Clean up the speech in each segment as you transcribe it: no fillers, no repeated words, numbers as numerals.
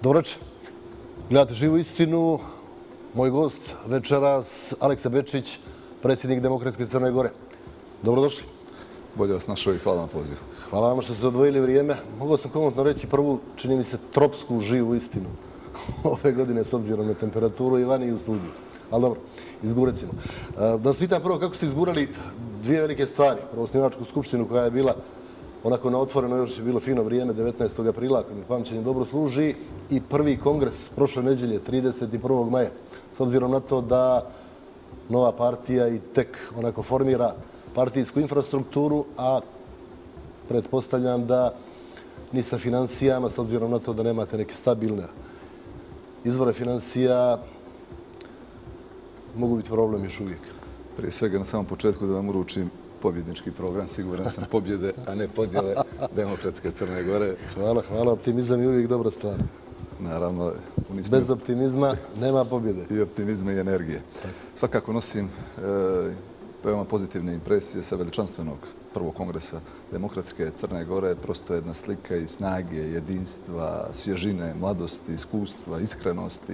Dobro večer. Gledate Živu istinu. Moj gost večeras Aleksa Bečić, predsjednik Demokratske Crne Gore. Dobrodošli. Bolje vas našao i hvala na pozivu. Hvala vam što ste odvojili vrijeme. Mogao sam komotno reći prvu, čini mi se, tropsku živu istinu ove godine s obzirom na temperaturu i vani i u studiju. Ali dobro, izgurat ćemo. Da vas pitam prvo kako ste izgurali dvije velike stvari. Prvo osnivačku skupštinu koja je bila onako na otvoreno, još je bilo fino vrijeme, 19. aprila, ako mi pamćenje dobro služi, i prvi kongres prošle nedjelje, 31. maja. S obzirom na to da nova partija i tek onako formira partijsku infrastrukturu, a pretpostavljam da ni sa financijama, s obzirom na to da nemate neke stabilne izvore financija, mogu biti problem još uvijek. Prije svega na samom početku da vam uručim pobjednički program, siguran sam pobjede, a ne podjele Demokratske Crne Gore. Hvala, optimizam je uvijek dobra stvar. Naravno, bez optimizma nema pobjede. I optimizma i energije. Svakako nosim veoma pozitivne impresije sa veličanstvenog prvog kongresa Demokratske Crne Gore. Prosto jedna slika i snage, jedinstva, svježine, mladosti, iskustva, iskrenosti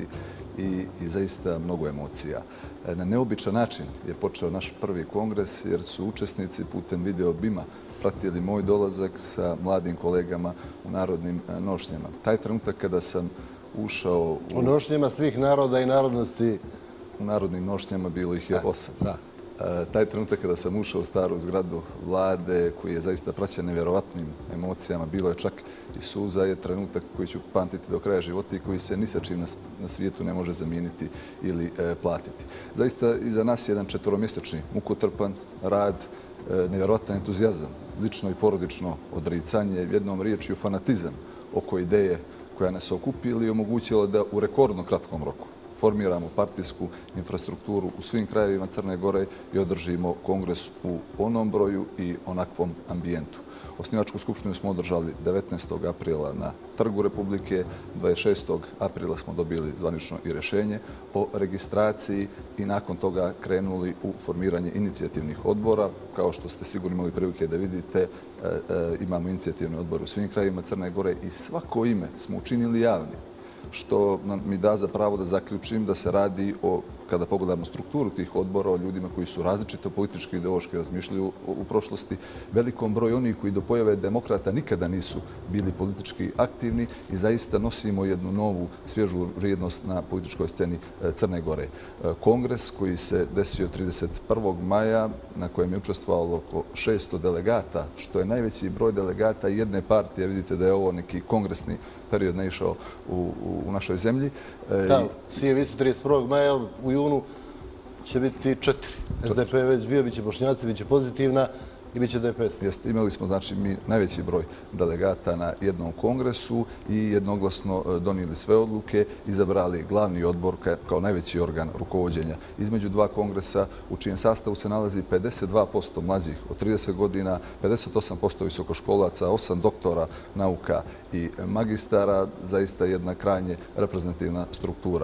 i zaista mnogo emocija. Na neobičan način je počeo naš prvi kongres jer su učesnici putem video BIM-a pratili moj dolazak sa mladim kolegama u narodnim nošnjama. Taj trenutak kada sam ušao u nošnjama svih naroda i narodnosti. U narodnim nošnjama bilo ih je 8. Da. Taj trenutak kada sam ušao u staru zgradu vlade, koji je zaista praćen nevjerovatnim emocijama, bilo je čak i suza, je trenutak koji ću pamtiti do kraja života i koji se ni sa čim na svijetu ne može zamijeniti ili platiti. Zaista iza nas je jedan 4-mjesečni mukotrpan rad, nevjerovatan entuzijazam, lično i porodično odricanje, jednom riječju fanatizam oko ideje koja nas okupila i omogućila da u rekordno kratkom roku formiramo partijsku infrastrukturu u svim krajevima Crne Gore i održimo kongres u onom broju i onakvom ambijentu. Osnivačku skupštinu smo održali 19. aprila na Trgu Republike, 26. aprila smo dobili zvanično i rješenje o registraciji i nakon toga krenuli u formiranje inicijativnih odbora. Kao što ste sigurno imali prilike da vidite, imamo inicijativni odbor u svim krajevima Crne Gore i svako ime smo učinili javnim, što mi da za pravo da zaključim da se radi o, kada pogledamo strukturu tih odbora, o ljudima koji su različito politički i ideološki razmišljali u prošlosti, velikom broju onih koji do pojave demokrata nikada nisu bili politički aktivni i zaista nosimo jednu novu, svježu vrijednost na političkoj sceni Crne Gore. Kongres koji se desio 31. maja, na kojem je učestvovalo oko 600 delegata, što je najveći broj delegata jedne partije. Vidite da je ovo neki kongresni period ne išao u našoj zemlji. Da, cijevi su 31. maja, u junu će biti 4. SDP je već bio, bit će Bošnjaci, bit će Pozitivna i bit će DPS. Jeste, imali smo znači mi najveći broj delegata na jednom kongresu i jednoglasno donijeli sve odluke, izabrali glavni odbor kao najveći organ rukovođenja između dva kongresa, u čijem sastavu se nalazi 52% mlađih od 30 godina, 58% visokoškolaca, 8 doktora nauka i magistara, zaista jedna krajnje reprezentativna struktura.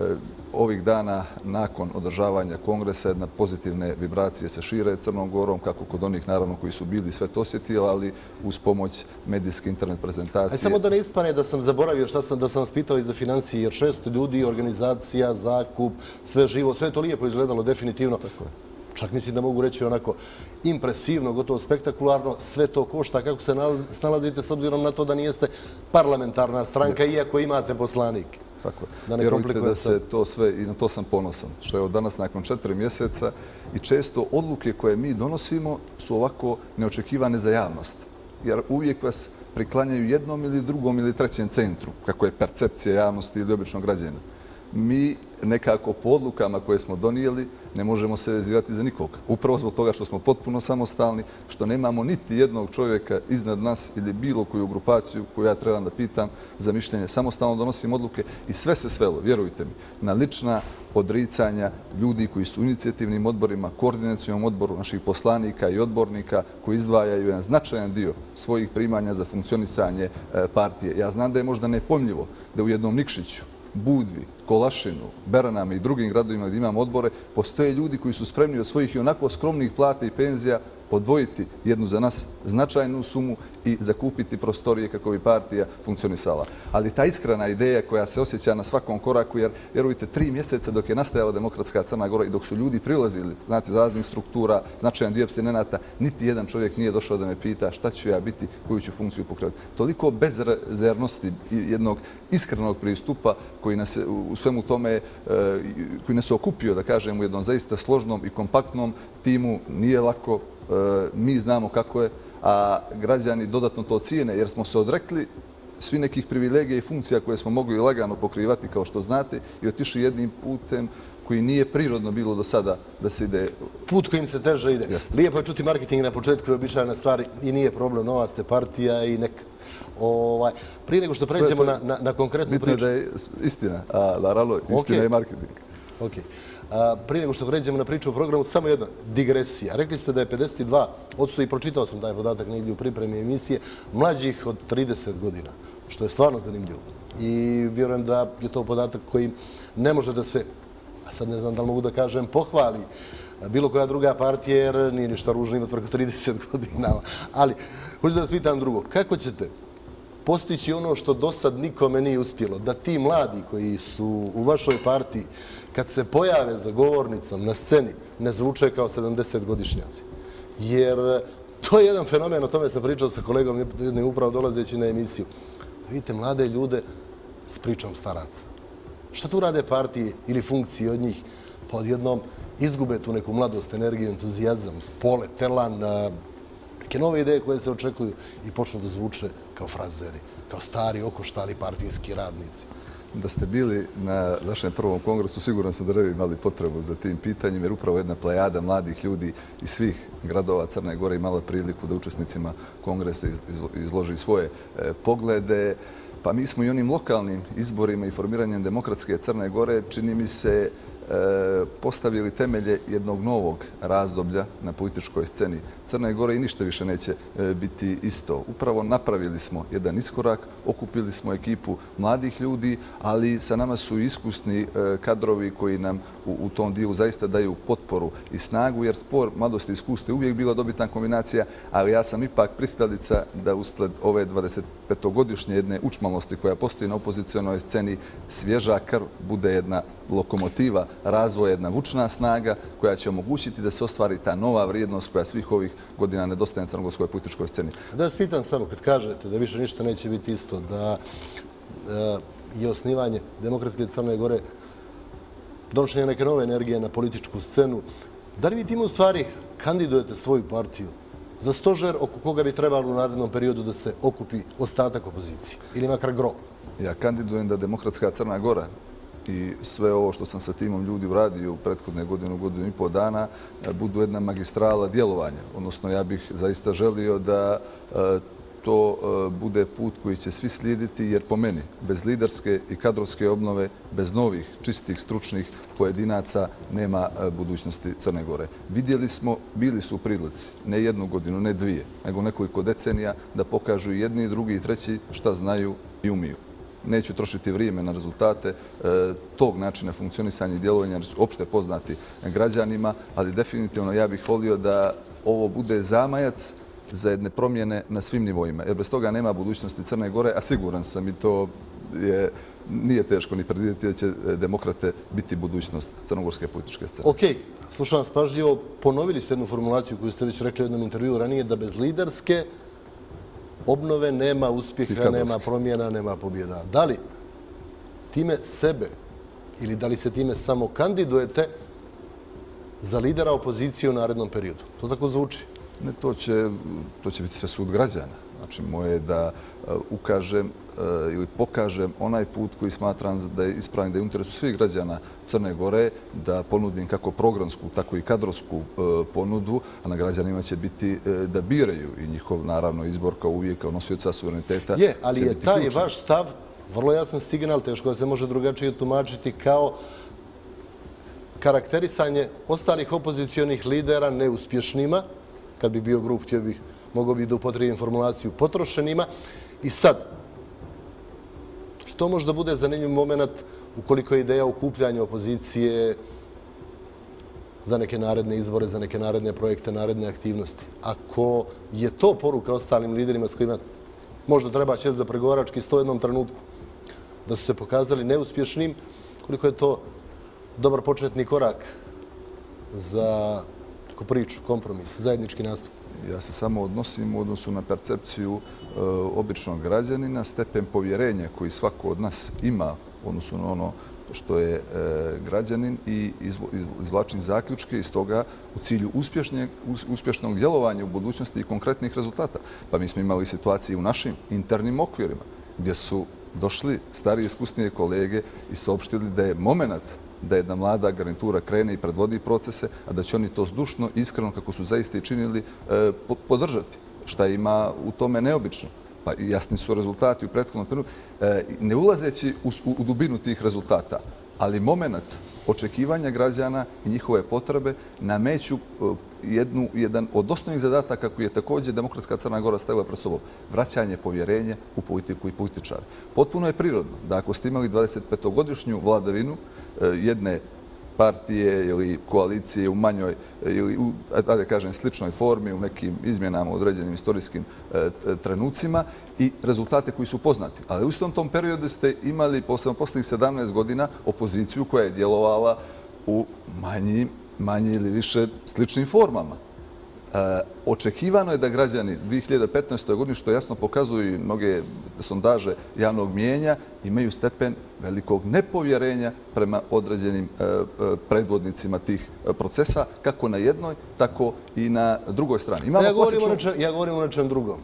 Ovih dana, nakon održavanja kongresa, jedna pozitivne vibracije se šire Crnom Gorom, kako kod onih naravno koji su bili sve to osjetili, ali uz pomoć medijske internet prezentacije. Aj samo da ne ispane da sam zaboravio da sam vas pitao i za financije, jer 600 ljudi, organizacija, zakup, sve živo, sve je to lijepo izgledalo definitivno. Čak mislim da mogu reći onako impresivno, gotovo spektakularno, sve to košta. Kako se snalazite s obzirom na to da nijeste parlamentarna stranka, iako imate poslanike? Tako je. Vjerujte da se to sve, i na to sam ponosan, što je od danas nakon 4 mjeseca i često odluke koje mi donosimo su ovako neočekivane za javnost. Jer uvijek vas priklanjaju jednom ili drugom ili trećem centru, kako je percepcija javnosti ili običnog građana. Mi nekako po odlukama koje smo donijeli ne možemo se vezivati za nikoga. Upravo zbog toga što smo potpuno samostalni, što nemamo niti jednog čovjeka iznad nas ili bilo koju grupaciju koju ja trebam da pitam za mišljenje. Samostalno donosim odluke i sve se svelo, vjerujte mi, na lična odricanja ljudi koji su u inicijativnim odborima, koordinacijom odboru naših poslanika i odbornika koji izdvajaju jedan značajan dio svojih primanja za funkcionisanje partije. Ja znam da je možda nepojmljivo da u jednom Nikšiću, Budvi, Kolašinu, Beranama i drugim gradovima gdje imamo odbore, postoje ljudi koji su spremni od svojih i onako skromnih plata i penzija odvojiti jednu za nas značajnu sumu i zakupiti prostorije kako bi partija funkcionisala. Ali ta iskrena ideja koja se osjeća na svakom koraku, jer vjerujte, 3 mjeseca dok je nastajala demokratska Crna Gora i dok su ljudi prilazili, znate, iz raznih struktura, značajan dio apstinenata, niti jedan čovjek nije došao da me pita šta ću ja biti, koju ću funkciju pokrenuti. Toliko bezrezervnosti i jednog iskrenog pristupa koji nas u svemu tome, koji nas okupio, da kažem, u jednom zaista složnom i kompaktnom timu, nije lako. Mi znamo kako je, a građani dodatno to cijene jer smo se odrekli svi nekih privilegija i funkcija koje smo mogli lagano pokrivati, kao što znate, i otišli jednim putem koji nije prirodno bilo do sada da se ide. Put kojim se teže ide. Jasne. Lijepo je čuti marketing na početku, je običajna stvar i nije problem, nova ste partija i neka. Prije nego što pređemo na konkretnu priču. Bitno je da je istina, istina je marketing. Ok. Prije nego što pređemo na priču o programu, samo jedna digresija. Rekli ste da je 52%, i pročitao sam taj podatak negdje u pripremi emisije, mlađih od 30 godina, što je stvarno zanimljivo. I vjerujem da je to podatak koji ne može da se, a sad ne znam da li mogu da kažem, pohvali bilo koja druga partija, jer nije ništa ružno imati preko 30 godina. Ali, hoću da vas pitam drugo, kako ćete postići ono što do sad nikome nije uspjelo, da ti mladi koji su u vašoj partiji, kad se pojave za govornicom na sceni, ne zvuče kao 70-godišnjaci. Jer to je jedan fenomen, o tome sam pričao sa kolegom jednim upravo dolazeći na emisiju. Vidite mlade ljude s pričom staraca. Šta tu rade partije ili funkcije od njih? Pa odjednom izgube tu neku mladost, energiju, entuzijazam, polet, elan, neke nove ideje koje se očekuju i počnu da zvuče kao frazeri, kao stari, okoštali partijski radnici. Da ste bili na našem prvom kongresu, siguran sam da ne bi imali potrebu za tim pitanjem, jer upravo jedna plejada mladih ljudi iz svih gradova Crne Gore imala priliku da učesnicima kongresa izloži svoje poglede. Pa mi smo i onim lokalnim izborima i formiranjem demokratske Crne Gore, čini mi se, postavili temelje jednog novog razdoblja na političkoj sceni Crne Gore i ništa više neće biti isto. Upravo napravili smo jedan iskorak, okupili smo ekipu mladih ljudi, ali sa nama su iskusni kadrovi koji nam u tom dijelu zaista daju potporu i snagu, jer spor mladosti i iskustva je uvijek bila dobitna kombinacija, ali ja sam ipak pristalica da usled ove 25-godišnje jedne učmalosti koja postoji na opozicionoj sceni, svježa krv bude jedna lokomotiva razvoja, jedna vučna snaga koja će omogućiti da se ostvari ta nova vrijednost koja svih ovih godina nedostaje na crnogorskoj političkoj sceni. Da vas pitam samo, kad kažete da više ništa neće biti isto, da je osnivanje demokratske Crne Gore donošenje neke nove energije na političku scenu, da li vi time u stvari kandidujete svoju partiju za stožer oko koga bi trebalo u narednom periodu da se okupi ostatak opozicije ili makar gro? Ja kandidujem da demokratska Crna Gora i sve ovo što sam sa timom ljudi uradio u prethodne godinu i pol dana budu jedna magistrala djelovanja. Odnosno, ja bih zaista želio da to bude put koji će svi slijediti, jer po meni, bez liderske i kadrovske obnove, bez novih, čistih, stručnih pojedinaca nema budućnosti Crne Gore. Vidjeli smo, bili su u prilici, ne jednu godinu, ne dvije, nego nekoliko decenija da pokažu i jedni, i drugi, i treći šta znaju i umiju. Neću trošiti vrijeme na rezultate tog načina funkcionisanja i djelovanja, jer su opšte poznati građanima, ali definitivno ja bih volio da ovo bude zamajac za jedne promjene na svim nivoima, jer bez toga nema budućnosti Crne Gore, a siguran sam i to nije teško ni predvidjeti da će demokrate biti budućnost crnogorske političke scene. Ok, slušam vas pažljivo, ponovili ste jednu formulaciju koju ste već rekli u jednom intervjuu ranije, da bez liderske obnove nema uspjeha, nema promjena, nema pobjeda. Da li time sebe ili da li se time samo kandidujete za lidera opozicije u narednom periodu? To tako zvuči. Ne, to će biti sve sud građana. Znači, moje je da ukažem ili pokažem onaj put koji smatram da je ispravan, da je u interesu svih građana Crne Gore, da ponudim kako programsku, tako i kadrovsku ponudu, a na građanima će biti da biraju i njihov, naravno, izbor kao uvijek, kao nosioca suvereniteta. Je, ali je taj vaš stav vrlo jasan signal, teško da se može drugačije tumačiti, kao karakterisanje ostalih opozicionih lidera neuspješnima, kad bi bio grup, mogao bih da upotrijebim formulaciju potrošenima. I sad, to može da bude zanimljiv moment ukoliko je ideja okupljanja opozicije za neke naredne izbore, za neke naredne projekte, naredne aktivnosti. Ako je to poruka ostalim liderima s kojima možda treba sjesti za pregovarački sto u jednom trenutku, da su se pokazali neuspješnim, koliko je to dobar početni korak za priču, kompromis, zajednički nastup. Ja se samo odnosim u odnosu na percepciju običnog građanina, stepen povjerenja koji svako od nas ima u odnosu na ono što je građanin i izvlačim zaključke iz toga u cilju uspješnog djelovanja u budućnosti i konkretnih rezultata. Pa mi smo imali situacije u našim internim okvirima gdje su došli starije iskusnije kolege i saopštili da je moment da jedna mlada garnitura krene i predvodi procese, a da će oni to zdušno, iskreno, kako su zaista i činili, podržati. Šta ima u tome neobično? Pa jasni su rezultati u prethodnom periodu, ne ulazeći u dubinu tih rezultata, ali moment očekivanja građana i njihove potrebe nameću jedan od osnovnih zadataka koji je također Demokratska Crna Gora stavila pred sobom, vraćanje povjerenja u politiku i političare. Potpuno je prirodno da ako ste imali 25-godišnju vladavinu jedne partije ili koalicije u manjoj ili u, da kažem, sličnoj formi, u nekim izmjenama u određenim istorijskim trenucima i rezultate koji su poznati. Ali u istom tom periodu ste imali, posebno posljednjih 17 godina, opoziciju koja je djelovala u manje ili više sličnim formama. Očekivano je da građani 2015. godini, što jasno pokazuju i mnoge sondaže javnog mijenja, imaju stepen velikog nepovjerenja prema određenim predvodnicima tih procesa, kako na jednoj, tako i na drugoj strani. Ja govorim o nečem drugom.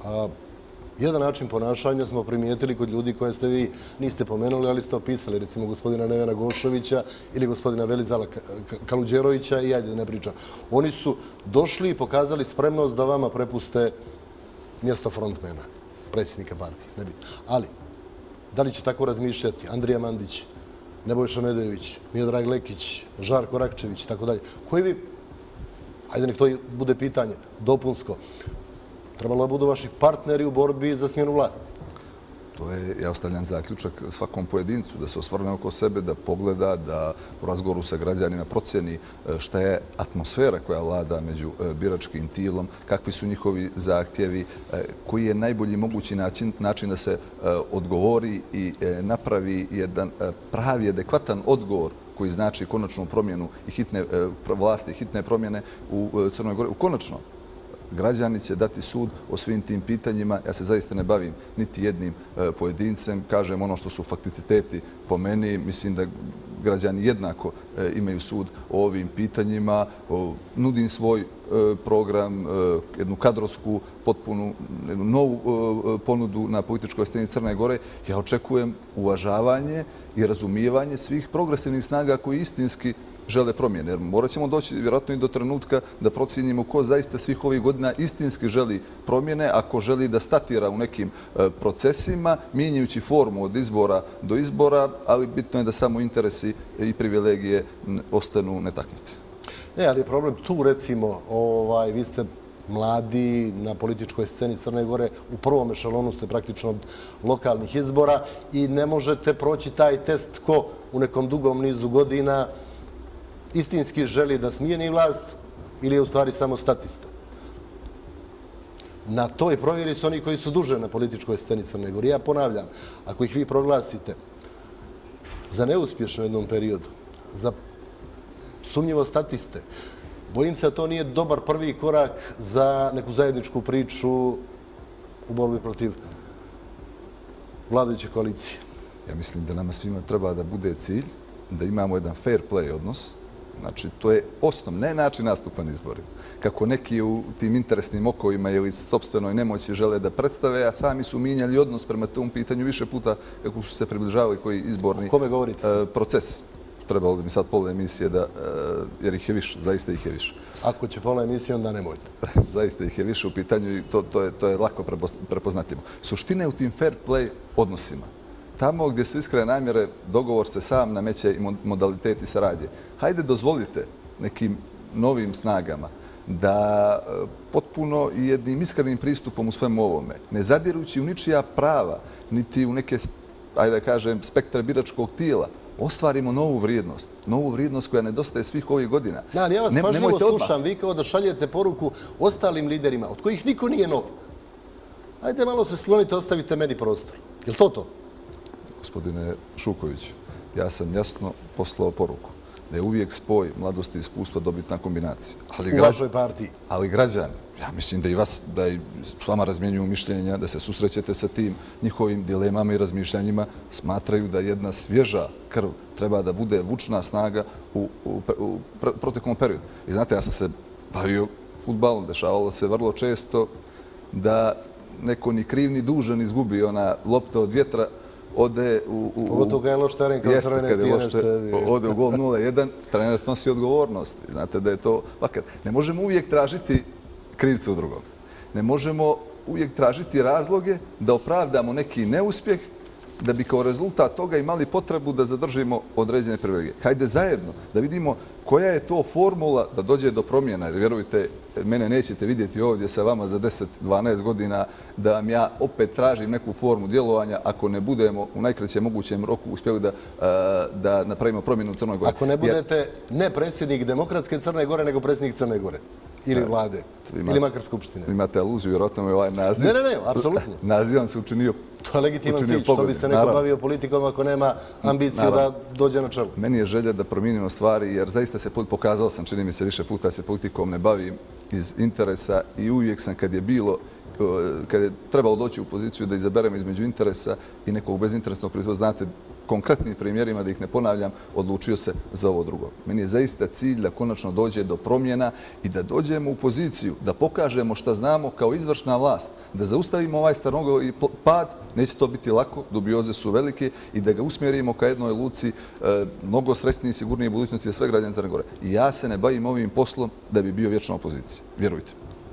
Jedan način ponašanja smo primijetili kod ljudi koje ste vi niste pomenuli, ali ste opisali, recimo gospodina Nevena Gošovića ili gospodina Velizala Kaluđerovića i ajde da ne pričam. Oni su došli i pokazali spremnost da vama prepuste mjesto frontmena, predsjednika partije, nebitno. Ali, da li će tako razmišljati Andrija Mandić, Nebojša Medojević, Miodrag Lekić, Žarko Rakčević i tako dalje? Koji bi, ajde nek to bude pitanje, dopunsko, trebalo da budu vaši partneri u borbi za smjenu vlasti? To je, ja ostavljam zaključak svakom pojedincu, da se osvrne oko sebe, da pogleda, da u razgovoru sa građanima procjeni šta je atmosfera koja vlada među biračkim tilom, kakvi su njihovi zahtjevi, koji je najbolji mogući način da se odgovori i napravi jedan pravi, adekvatan odgovor koji znači konačnu promjenu i hitne vlasti i hitne promjene u Crnoj Gori. Konačno, građani će dati sud o svim tim pitanjima. Ja se zaista ne bavim niti jednim pojedincem. Kažem ono što su fakticiteti po meni. Mislim da građani jednako imaju sud o ovim pitanjima. Nudim svoj program, jednu kadrovsku, potpunu, jednu novu ponudu na političkoj sceni Crne Gore. Ja očekujem uvažavanje i razumijevanje svih progresivnih snaga koji istinski žele promjene. Jer morat ćemo doći vjerojatno i do trenutka da procijenimo ko zaista svih ovih godina istinski želi promjene, ako želi da statira u nekim procesima, mijenjajući formu od izbora do izbora, ali bitno je da samo interesi i privilegije ostanu netaknuti. Ne, ali je problem tu, recimo, vi ste mladi na političkoj sceni Crne Gore, u prvom ešalonu ste praktično od lokalnih izbora i ne možete proći taj test ko u nekom dugom nizu godina istinski želi da smijeni vlast ili je u stvari samo statista. Na toj provjeri su oni koji su duže na političkoj sceni Crne Gore. Ja ponavljam, ako ih vi proglasite za neuspješno u jednom periodu, za sumnjivo statiste, bojim se da to nije dobar prvi korak za neku zajedničku priču u borbi protiv vladajuće koalicije. Ja mislim da nama svima treba da bude cilj da imamo jedan fair play odnos. Znači, to je osnov, ne način nastupa na izborima. Kako neki u tim interesnim okovima ili sopstvenoj nemoći žele da predstave, a sami su mijenjali odnos prema tom pitanju više puta kako su se približavali koji izborni proces. Trebalo bi mi sad pola emisije, jer ih je više, zaista ih je više. Ako će pola emisije, onda nemojte. Zaista ih je više u pitanju i to je lako prepoznatljivo. Suština je u tim fair play odnosima. Tamo gdje su iskrene namjere, dogovor se sam nameće i modaliteti saradnje. Hajde, dozvolite nekim novim snagama da potpuno i jednim iskrenim pristupom u svemu ovome, ne zadirući u ničija prava, niti u neke, ajde da kažem, spektre biračkog tijela, ostvarimo novu vrijednost koja nedostaje svih ovih godina. Da, ali ja vas pažljivo slušam, vi kao da šaljete poruku ostalim liderima, od kojih niko nije nov. Ajde malo se sklonite, ostavite meni prostor. Je li to? Gospodine Šuković, ja sam jasno poslao poruku da je uvijek spoj mladosti i iskustva dobitna kombinacija. U vašoj partiji. Ali građani, ja mislim da i vas, da i s vama razmjenjuju mišljenja, da se susrećete sa tim njihovim dilemama i razmišljanjima, smatraju da jedna svježa krv treba da bude vučna snaga u proteklom periodu. I znate, ja sam se bavio fudbalom, dešavalo se vrlo često da neko ni kriv ni dužan izgubi ona lopta od vjetra, ode u... Pogotovo kada je loš teren kao crvene stijene što je bio. Ode u gol 0-1, trener nosi odgovornost. Znate da je to vakar. Ne možemo uvijek tražiti krivca u drugom. Ne možemo uvijek tražiti razloge da opravdamo neki neuspjeh da bi kao rezultat toga imali potrebu da zadržimo određene privilegije. Hajde zajedno da vidimo koja je to formula da dođe do promjena. Jer vjerujte, mene nećete vidjeti ovdje sa vama za 10-12 godina da vam ja opet tražim neku formu djelovanja ako ne budemo u najkraćem mogućem roku uspjeli da napravimo promjenu u Crnoj Gori. Ako ne budete ne predsjednik Demokratske Crne Gore, nego predsjednik Crne Gore. Ili vlade. Ili makar skupštine. Imate aluziju, vjerojatno je ovaj naziv. Ne, apsolutno. Naziv vam se učinio. To je legitiman cilj, što bi se neko bavio politikom ako nema ambiciju da dođe na čelu. Meni je želja da promijenimo stvari, jer zaista se pokazao sam, čini mi se više puta se politikom ne bavim iz interesa i uvijek sam kad je trebalo doći u poziciju da izaberem između interesa i nekog bezinteresnog proizvoda, znate, konkretnim primjerima, da ih ne ponavljam, odlučio se za ovo drugo. Meni je zaista cilj da konačno dođe do promjena i da dođemo u poziciju da pokažemo šta znamo kao izvršna vlast, da zaustavimo ovaj stranogovi pad, neće to biti lako, dubioze su velike, i da ga usmjerimo ka jednoj luci mnogo srećnije i sigurnije budućnosti za sve građane Crne Gore. I ja se ne bavim ovim poslom da bi bio vječna opozicija. Vjerujte.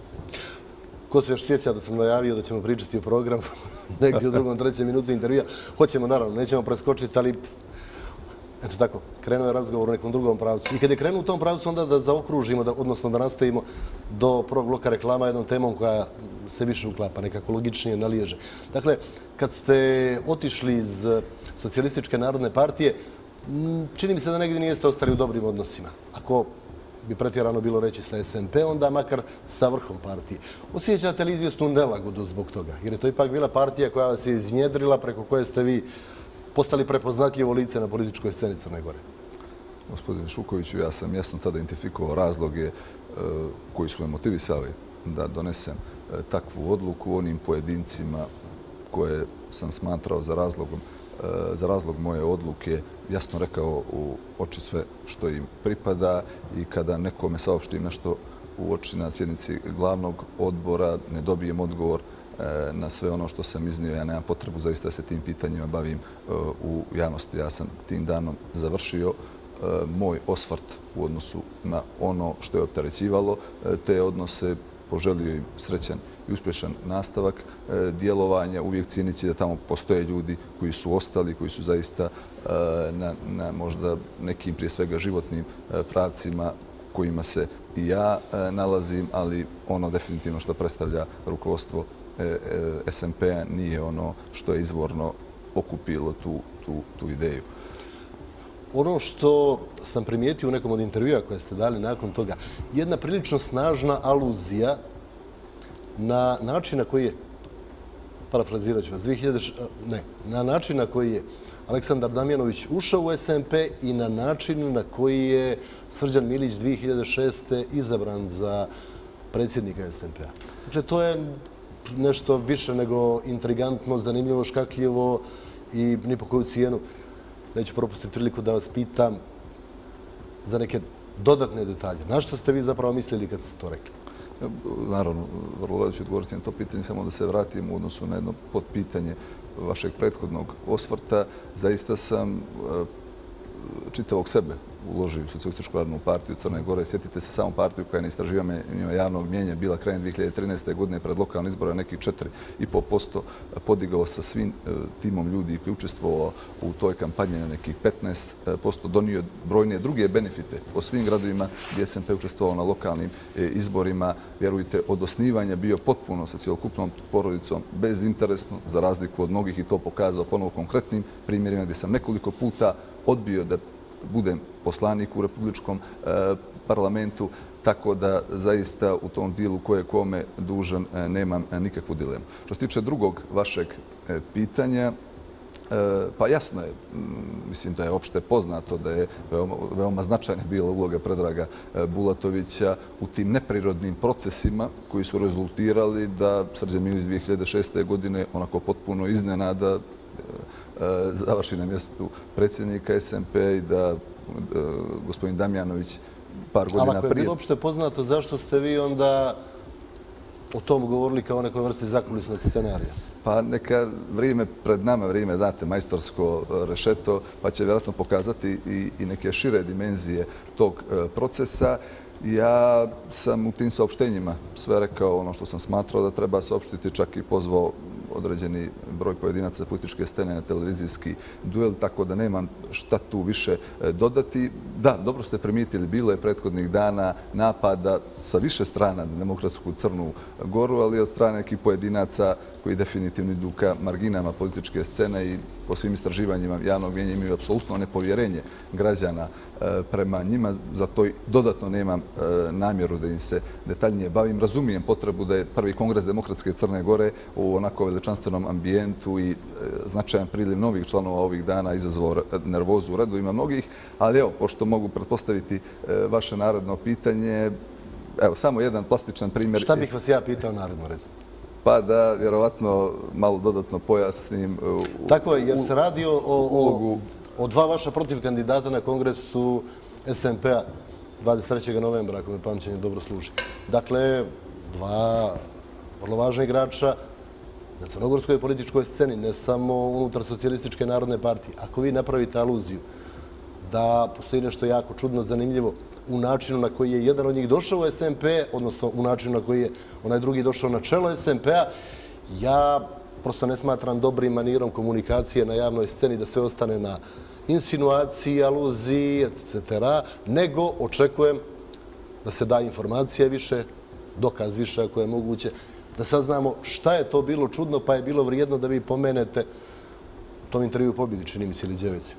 Ko se još sjeća da sam najavio da ćemo pričati o programu negdje u drugom, trećem minutu intervjua. Hoćemo, naravno, nećemo preskočiti, ali eto tako, krenuo je razgovor u nekom drugom pravcu. I kad je krenuo u tom pravcu, onda da zaokružimo, odnosno da nastavimo do prvog bloka reklama jednom temom koja se više uklapa, nekako logičnije naliježe. Dakle, kad ste otišli iz Socijalističke narodne partije, čini mi se da negdje nijeste ostali u dobrim odnosima. Ako bi pretjerano bilo reći sa SMP, onda makar sa vrhom partije. Osjećate li izvjesnu nelagodu zbog toga? Jer je to ipak bila partija koja vas je iznjedrila, preko koje ste vi postali prepoznatljivo lice na političkoj sceni Crne Gore. Gospodine Šukoviću, ja sam jasno tada identifikovao razloge koji su me motivisali da donesem takvu odluku onim pojedincima koje sam smatrao za razlog moje odluke, jasno rekao u oči sve što im pripada, i kada nekome saopštim nešto u oči na sjednici glavnog odbora, ne dobijem odgovor na sve ono što sam iznio. Ja nemam potrebu zaista da se tim pitanjima bavim u javnosti. Ja sam tim danom završio moj osvrt u odnosu na ono što je opterećivalo te odnose, poželio im srećan i uspješan nastavak djelovanja, uvijek cijeneći da tamo postoje ljudi koji su ostali, koji su zaista na možda nekim prije svega životnim pravcima kojima se i ja nalazim, ali ono definitivno što predstavlja rukovodstvo SMP-a nije ono što je izvorno okupilo tu ideju. Ono što sam primijetio u nekom od intervjua koje ste dali nakon toga, jedna prilično snažna aluzija na način na koji je, parafrazirat ću vas, na način na koji je Aleksandar Damjanović ušao u SMP i na način na koji je Srđan Milić 2006. izabran za predsjednika SMP-a. Dakle, to je nešto više nego intrigantno, zanimljivo, škakljivo i ni po koju cijenu. Neću propustiti priliku da vas pitam za neke dodatne detalje. Na što ste vi zapravo mislili kad ste to rekli? Naravno, vrlo rado ću odgovoriti na to pitanje, samo da se vratim u odnosu na jedno potpitanje vašeg prethodnog osvrta. Zaista sam čitavog sebe uložio u Socijalističku narodnu partiju Crne Gore. Sjetite se samo partiju koja je na istraživanjima javnog mnijenja bila krajem 2013. godine pred lokalne izbore nekih 4,5%, podigao sa svim timom ljudi koji je učestvovao u toj kampanji na nekih 15%, donio brojne druge benefite po svim gradovima gdje SMP učestvovao na lokalnim izborima. Vjerujte, od osnivanja bio potpuno sa cijelokupnom porodicom bezinteresno, za razliku od mnogih, i to pokazao ponovo konkretnim primjerima gdje sam nekoliko puta odbio da budem poslanik u Republičkom parlamentu, tako da zaista u tom dijelu ko je kome dužan nemam nikakvu dilemu. Što se tiče drugog vašeg pitanja, pa jasno je, mislim da je opšte poznato da je veoma značajna bila uloga Predraga Bulatovića u tim neprirodnim procesima koji su rezultirali da Srđan Milić 2006. godine onako potpuno iznenada završi na mjestu predsjednika SMP i da gospodin Damjanović par godina prije... Ali ako je bilo opšte poznato, zašto ste vi onda o tom govorili kao o nekoj vrsti zakulisnog scenarija? Pa neka vrijeme pred nama, vrijeme, znate, majstorsko rešeto, pa će vjerojatno pokazati i neke šire dimenzije tog procesa. Ja sam u tim saopštenjima sve rekao ono što sam smatrao da treba saopštiti, čak i pozvao određeni broj pojedinaca političke scene na televizijski duel, tako da nemam šta tu više dodati. Da, dobro ste primijetili, bilo je prethodnih dana napada sa više strana na Demokratsku Crnu Goru, ali od strane nekih pojedinaca koji definitivno idu ka marginama političke scene i po svim istraživanjima javnog mnijenja imaju apsolutno nepovjerenje građana prema njima. Zato dodatno nemam namjeru da im se detaljnije bavim. Razumijem potrebu da je prvi kongres Demokratske Crne Gore u onako veličanstvenom ambijentu i značajan priliv novih članova ovih dana izazvao nervozu u redovima mnogih, ali evo, pošto mogu pretpostaviti vaše naredno pitanje, evo, samo jedan plastičan primjer. Šta bih vas ja pitao naredno, recimo? Pa da, vjerovatno, malo dodatno pojasnim. Tako je, jer se radi o dva vaša protiv kandidata na kongresu SMP-a 23. novembra, ako me pamćenje dobro služi. Dakle, dva vrlo važna igrača na crnogorskoj političkoj sceni, ne samo unutar Socijalističke narodne partije. Ako vi napravite aluziju da postoji nešto jako čudno, zanimljivo u načinu na koji je jedan od njih došao u SMP, odnosno u načinu na koji je onaj drugi došao na čelo SMP-a, ja prosto ne smatram dobrim manirom komunikacije na javnoj sceni da sve ostane na insinuaciji, aluziji, etc., nego očekujem da se da informacija više, dokaz više ako je moguće, da saznamo šta je to bilo čudno, pa je bilo vrijedno da vi pomenete u tom intervju pobjedi, čini mi se, ili Đeveci.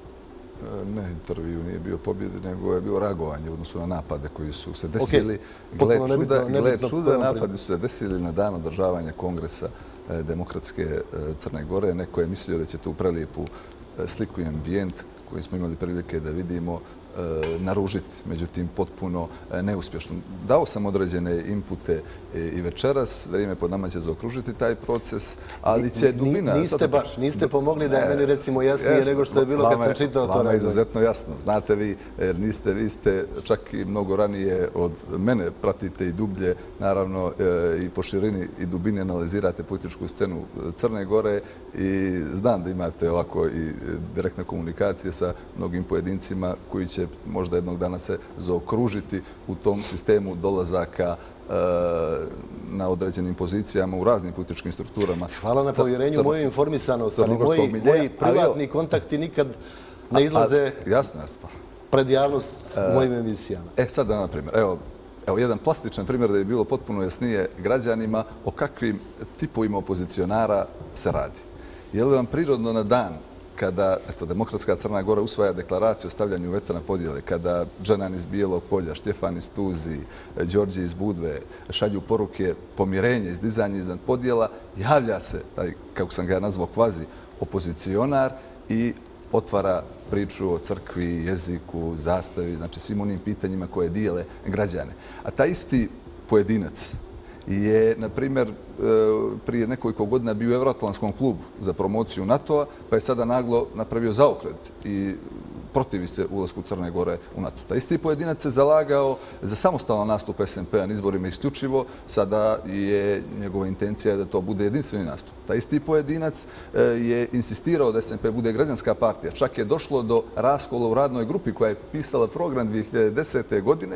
Ne, intervju nije bio pobjede, nego je bilo reagovanje u odnosu na napade koji su se desili. Gle čuda, napadi su se desili na dan održavanja kongresa Demokratske Crne Gore. Neko je mislio da će tu prelijepu sliku i ambijent koji smo imali prilike da vidimo naružiti, međutim potpuno neuspješno. Dao sam određene inpute i večeras, vrijeme pod nama će zaokružiti taj proces, ali će dubina... Niste pomogli da je meni recimo jasnije nego što je bilo kad sam čitao to. Vama je izuzetno jasno. Znate vi, jer vi ste čak i mnogo ranije od mene, pratite i dublje, naravno i po širini i dubini analizirate političku scenu Crne Gore i znam da imate ovako i direktne komunikacije sa mnogim pojedincima koji će možda jednog dana se zaokružiti u tom sistemu dolazaka na određenim pozicijama u raznim političkim strukturama. Hvala na povjerenju, moju informisanost, ali moji privatni kontakti nikad ne izlaze pred javnost u mojim emisijama. Sad da, na primjer, evo jedan plastičan primjer da je bilo potpuno jasnije građanima o kakvim tipovima opozicionara se radi. Je li vam prirodno na dan kada Demokratska Crna Gora usvaja deklaraciju o stavljanju veta na podjele, kada Dženan iz Bijelog polja, Štefan iz Tuzi, Đorđe iz Budve šalju poruke pomirenja, izdizanja iznad podjela, javlja se, kako sam ga nazvao, kvazi opozicionar i otvara priču o crkvi, jeziku, zastavi, znači svim onim pitanjima koje dijele građane. A taj isti pojedinac je, na primjer, prije nekoliko godina bio u Evroatlantskom klubu za promociju NATO-a, pa je sada naglo napravio zaokret i protivi se ulasku Crne Gore u NATO. Taj isti pojedinac se zalagao za samostalan nastup SMP-a na izborima isključivo, sada je njegova intencija da to bude jedinstveni nastup. Taj isti pojedinac je insistirao da SMP bude građanska partija. Čak je došlo do raskola u radnoj grupi koja je pisala program 2010. godine,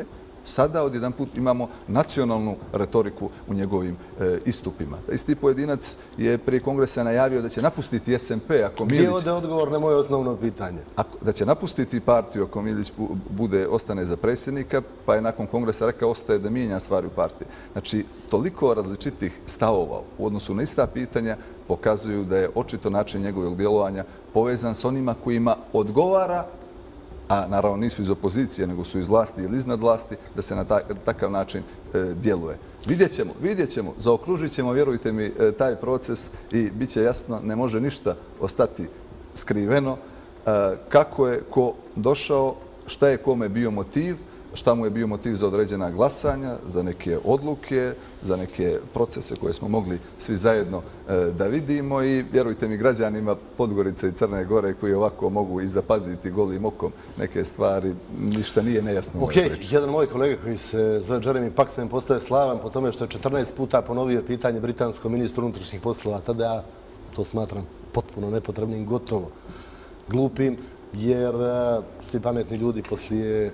Sada odjedanput imamo nacionalnu retoriku u njegovim istupima. Isti pojedinac je prije kongresa najavio da će napustiti SMP ako Milić... Gdje ode odgovor na moje osnovno pitanje? Da će napustiti partiju ako Milić ostane za predsjednika, pa je nakon kongresa rekao ostaje da mijenja stvari u partiji. Znači, toliko različitih stavova u odnosu na ista pitanja pokazuju da je očito način njegovog djelovanja povezan s onima kojima odgovara, a naravno nisu iz opozicije, nego su iz vlasti ili iznad vlasti, da se na takav način djeluje. Vidjet ćemo, zaokružit ćemo, vjerujte mi, taj proces i bit će jasno, ne može ništa ostati skriveno, kako je ko došao, šta je kome bio motiv, šta mu je bio motiv za određena glasanja, za neke odluke, za neke procese koje smo mogli svi zajedno da vidimo i vjerujte mi građanima Podgorice i Crne Gore koji ovako mogu i zapaziti golim okom neke stvari, ništa nije nejasno. Ok, jedan moj kolega koji se zove Jeremy Paxman postaje slavan po tome što je 14 puta ponovio pitanje britanskom ministru unutrašnjih poslova. Tada ja to smatram potpuno nepotrebnim, gotovo glupim, jer svi pametni ljudi poslije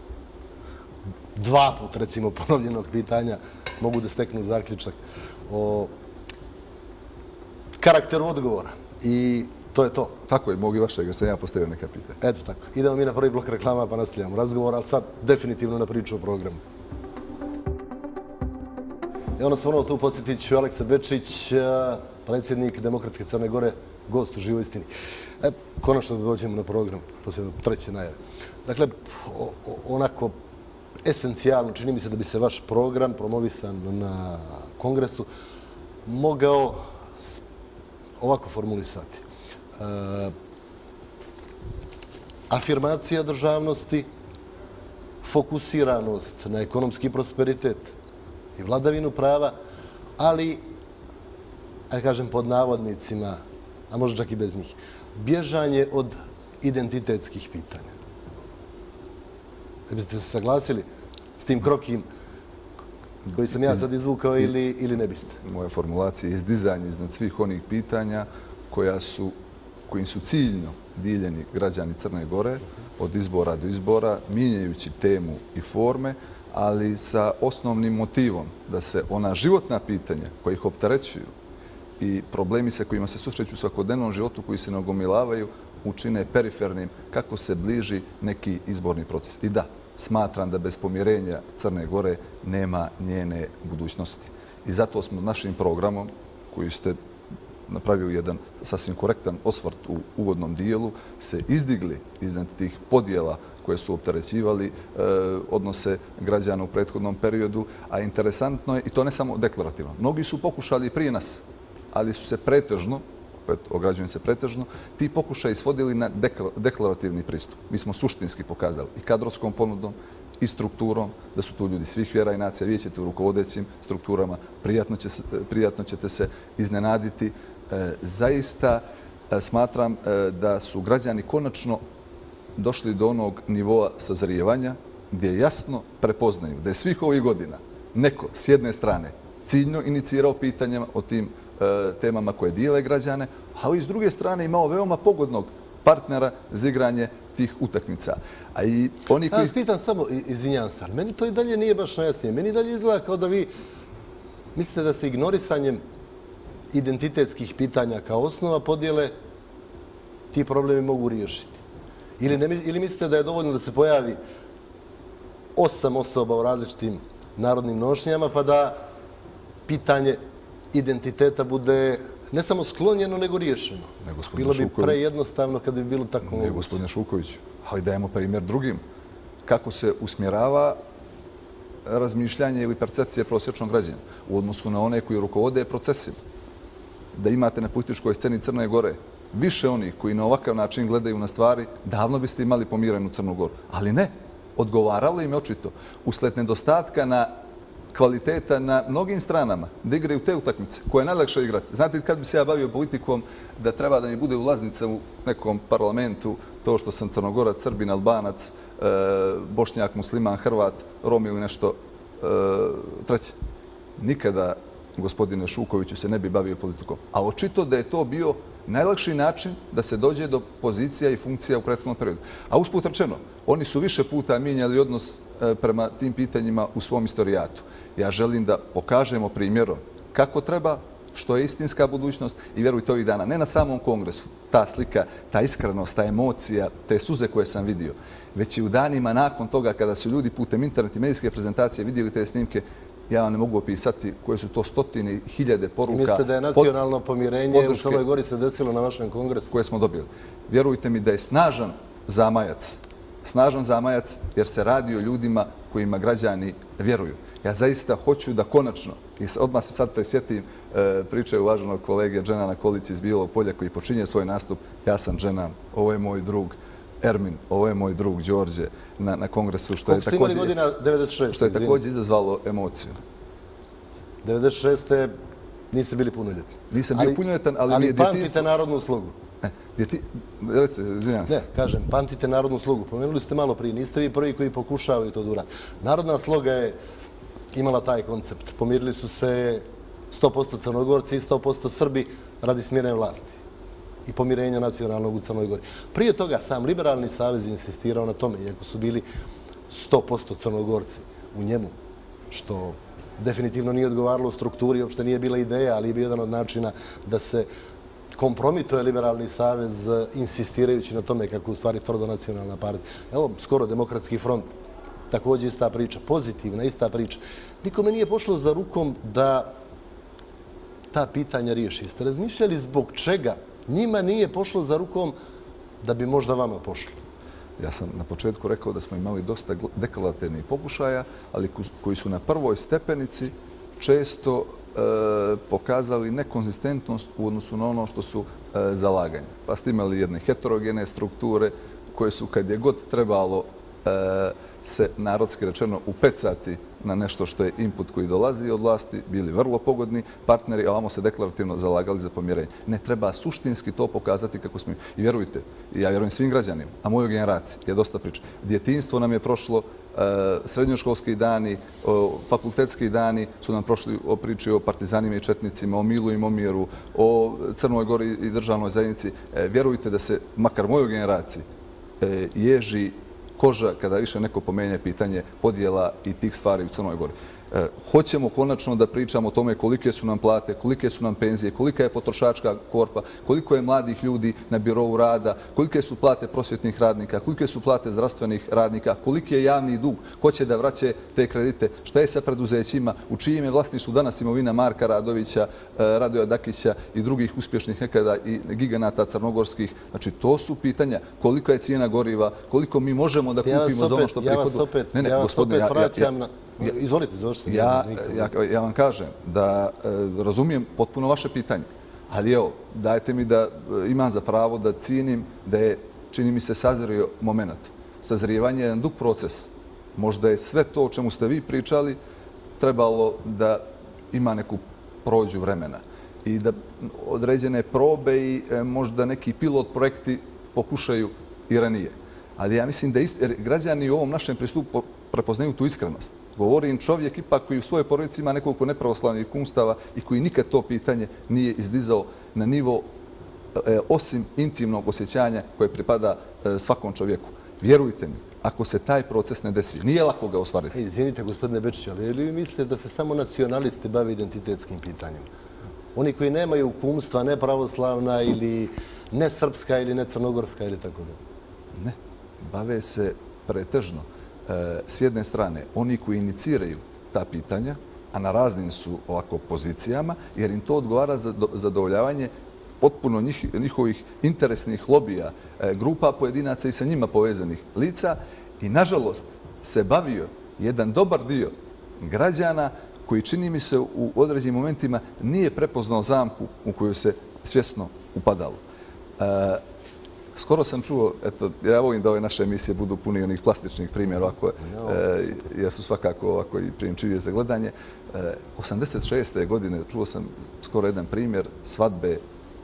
2 put, recimo, ponovljenog pitanja mogu da steknu zaključak o karakteru odgovora. I to je to. Tako je, mogu i vašeg, jer sam ja postavio neka pitanja. Eto tako. Idemo mi na prvi blok reklama pa nastavljamo razgovor, ali sad definitivno na priču o programu. Evo nas ponovno tu, posjetit ću Aleksa Bečić, predsjednik Demokratske Crne Gore, gost u živoj istini. Konačno da dođemo na program, posebno treće najave. Dakle, onako esencijalno, čini mi se da bi se vaš program promovisan na kongresu mogao ovako formulisati. Afirmacija državnosti, fokusiranost na ekonomski prosperitet i vladavinu prava, ali, da kažem pod navodnicima, a možda čak i bez njih, bježanje od identitetskih pitanja. Da biste se saglasili s tim krokim koji sam ja sad izvukao ili ne biste? Moja formulacija je izdizanje iznad svih onih pitanja kojim su ciljno dijeljeni građani Crne Gore od izbora do izbora, mijenjajući temu i forme, ali sa osnovnim motivom da se ona životna pitanja koja ih opterećuju i problemi sa kojima se susreću u svakodnevnom životu koji se nagomilavaju učine perifernim kako se bliži neki izborni proces. I da, smatram da bez pomirenja Crne Gore nema njene budućnosti. I zato smo našim programom, koji ste napravili jedan sasvim korektan osvrt u uvodnom dijelu, se izdigli iznad tih podjela koje su opterećivali odnose građana u prethodnom periodu, a interesantno je, i to ne samo deklarativno, mnogi su pokušali prije nas, ali su se pretežno, ograđujem se pretežno, ti pokušaji svodili na deklarativni pristup. Mi smo suštinski pokazali i kadrovskom ponudom i strukturom da su tu ljudi svih vjera i nacija. Vidjet ćete u rukovodećim strukturama, prijatno ćete se iznenaditi. Zaista smatram da su građani konačno došli do onog nivoa sazrijevanja gdje jasno prepoznaju da je svih ovih godina neko s jedne strane ciljno inicirao pitanjima o tim temama koje dijele građane, a i s druge strane imao veoma pogodnog partnera za igranje tih utakmica. A i oni koji... Ja vas pitam samo, izvinjam se, meni to i dalje nije baš najjasnije. Meni dalje izgleda kao da vi mislite da se ignorisanjem identitetskih pitanja kao osnova podjele ti problemi mogu riješiti. Ili mislite da je dovoljno da se pojavi 8 osoba u različitim narodnim nošnjama pa da pitanje identiteta bude ne samo sklonjeno, nego riješeno. Bilo bi prejednostavno kad bi bilo tako moguće. Ne, gospodine Šukoviću, ali dajemo primjer drugim. Kako se usmjerava razmišljanje ili percepcije prosječnog građana u odnosu na one koji rukovode procesima. Da imate na političkoj sceni Crne Gore više onih koji na ovakav način gledaju na stvari, davno biste imali pomirenu Crnu Goru. Ali ne, odgovaralo im je očito usled nedostatka na kvaliteta na mnogim stranama da igraju te utakmice koje je najlakše igrati. Znate, kad bi se ja bavio politikom da treba da mi bude ulaznica u nekom parlamentu to što sam Crnogorac, Srbin, Albanac, Bošnjak, Musliman, Hrvat, Rom ili nešto treće. Nikada, gospodine Šukoviću, se ne bi bavio politikom. A očito da je to bio najlakši način da se dođe do pozicija i funkcija u prethodnom periodu. A usput rečeno, Oni su više puta mijenjali odnos prema tim pitanjima u svom istorijatu. Ja želim da pokažemo primjerom kako treba, što je istinska budućnost i vjerujte ovih dana, ne na samom kongresu, ta slika, ta iskrenost, ta emocija, te suze koje sam vidio, već i u danima nakon toga kada su ljudi putem internet i medijske prezentacije vidjeli te snimke, ja vam ne mogu opisati koje su to stotine i hiljade poruka. Mislite da je nacionalno pomirenje u Crnoj Gori se desilo na vašem kongresu? Koje smo dobili. Vjerujte mi da je snažan zamajac jer se radi o ljudima kojima građani vjeruju. Ja zaista hoću da konačno, i odmah se sad presjetim priče uvaženog kolege Dženana Kolića iz Bijelog Polja koji počinje svoj nastup. Ja sam Dženan, ovo je moj drug Ermin, ovo je moj drug Đorđe na kongresu, što je također izazvalo emociju. 96. niste bili punoljetni. Nisam bio punoljetan, ali pamtite narodnu slugu. Ne, kažem, pamtite narodnu slugu. Pomenuli ste malo prije, niste vi prvi koji pokušavaju to da urade. Narodna sloga je imala taj koncept. Pomirili su se 100% Crnogorci i 100% Srbi radi smjene vlasti i pomirenja nacionalnog u Crnoj Gori. Prije toga sam Liberalni savez insistirao na tome, iako su bili 100% Crnogorci u njemu, što definitivno nije odgovaralo u strukturi, uopšte nije bila ideja, ali je bio jedan od načina da se kompromituje Liberalni savez insistirajući na tome kako u stvari tvrdo nacionalna partija. Evo, skoro Demokratski front, također ista priča, pozitivna, ista priča. Nikome nije pošlo za rukom da ta pitanja riješi. Jeste razmišljali zbog čega njima nije pošlo za rukom da bi možda vama pošlo? Ja sam na početku rekao da smo imali dosta deklarativnih pokušaja, ali koji su na prvoj stepenici često pokazali nekonzistentnost u odnosu na ono što su zalaganja. Pa ste imali jedne heterogene strukture koje su kad je god trebalo se narodski rečeno upecati na nešto što je input koji dolazi od vlasti, bili vrlo pogodni partneri, a ovamo se deklarativno zalagali za pomirenje. Ne treba suštinski to pokazati kako smo... I vjerujte, ja vjerujem svim građanima, a mojoj generaciji je dosta priča. Djetinjstvo nam je prošlo, srednjoškolski dani, fakultetski dani su nam prošli o priči o partizanima i četnicima, o Milu i Momiru, o Crnoj Gori i državnoj zajednici. Vjerujte da se, makar mojoj generaciji, ježi koža kada više neko pomenje pitanje podjela i tih stvari u Crnoj Gori. Hoćemo konačno da pričamo o tome kolike su nam plate, kolike su nam penzije, kolika je potrošačka korpa, koliko je mladih ljudi na birovu rada, kolike su plate prosvjetnih radnika, kolike su plate zdravstvenih radnika, koliki je javni dug, ko će da vraće te kredite, šta je sa preduzećima, u čijem je vlasništvu danas imovina Marka Radovića, Radoja Dakića i drugih uspješnih nekada i giganata crnogorskih. Znači, to su pitanja kolika je cijena goriva, koliko mi možemo da kupimo za ono što prihodu... Ja vas opet vraćam na... Izvolite, završite. Ja vam kažem da razumijem potpuno vaše pitanje, ali evo, dajte mi da imam za pravo da cijenim da je, čini mi se, sazrio moment. Sazrijevanje je jedan dug proces. Možda je sve to o čemu ste vi pričali trebalo da ima neku prođu vremena i da određene probe i možda neki pilot projekti pokušaju i ranije. Ali ja mislim da građani u ovom našem pristupu prepoznaju tu iskrenost. Govori im čovjek ipak koji u svojoj porodici ima nekoliko nepravoslavnih kumstava i koji nikad to pitanje nije izdizao na nivo osim intimnog osjećanja koje pripada svakom čovjeku. Vjerujte mi, ako se taj proces ne desi, nije lako ga ostvariti. Izvinite, gospodine Bečiću, ali vi mislite da se samo nacionalisti bave identitetskim pitanjima? Oni koji nemaju kumstva, ne pravoslavna ili ne srpska ili ne crnogorska ili tako da? Ne, bave se pretežno. S jedne strane, oni koji iniciraju ta pitanja, a na raznim su ovako pozicijama, jer im to odgovara za zadovoljavanje potpuno njihovih interesnih lobija, grupa pojedinaca i sa njima povezanih lica i, nažalost, se bavio jedan dobar dio građana koji, čini mi se, u određenim momentima nije prepoznao zamku u koju se svjesno upadalo. Skoro sam čuo, eto, ja volim da ove naše emisije budu puni onih plastičnih primjera, jer su svakako ovako i prijemčivije za gledanje. 86. godine čuo sam skoro jedan primjer svadbe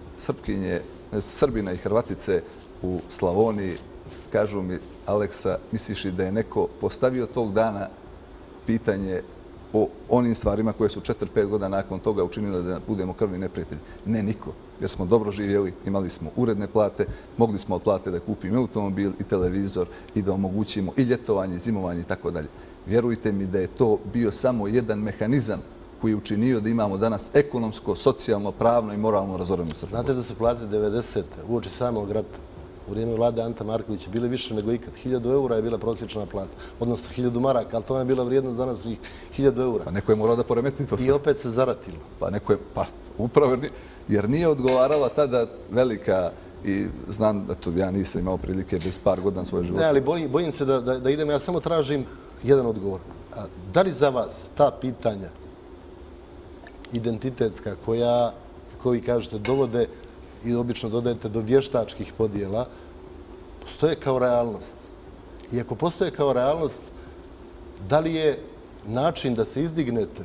Srbina i Hrvatice u Slavoniji. Kažu mi, Aleksa, misliš li da je neko postavio tog dana pitanje o onim stvarima koje su 4-5 godina nakon toga učinile da budemo krvni neprijatelji? Ne, niko. Jer smo dobro živjeli, imali smo uredne plate, mogli smo od plate da kupimo automobil i televizor i da omogućimo i ljetovanje, i zimovanje i tako dalje. Vjerujte mi da je to bio samo jedan mehanizam koji je učinio da imamo danas ekonomsko, socijalno, pravno i moralno razorenu Crnu Goru. Znate da su plate 90. uoči samog rata, u vrijeme vlade Anta Markovića, bile više nego ikad. 1000 eura je bila prosječna plata, odnosno 1000 maraka, ali to je bila vrijednost danas 1000 eura. Pa neko je morao da poremeti to sve. I opet se zaratilo. Pa neko je, pa upravo jer nije odgovarala tada velika, i znam da to ja nisam imao prilike bez par godina svoje života. Ne, ali bojim se da idem, ja samo tražim jedan odgovor. Da li za vas ta pitanja identitetska koja, koji kažete, dovode i obično dodajete do vještačkih podjela, postoje kao realnost? I ako postoje kao realnost, da li je način da se izdignete,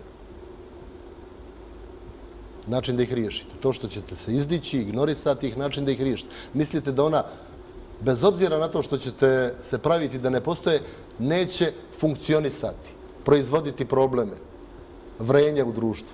način da ih riješite? To što ćete se izdići, ignorisati ih, način da ih riješite. Mislite da ona, bez obzira na to što ćete se praviti da ne postoje, neće funkcionisati, proizvoditi probleme, vrenje u društvu?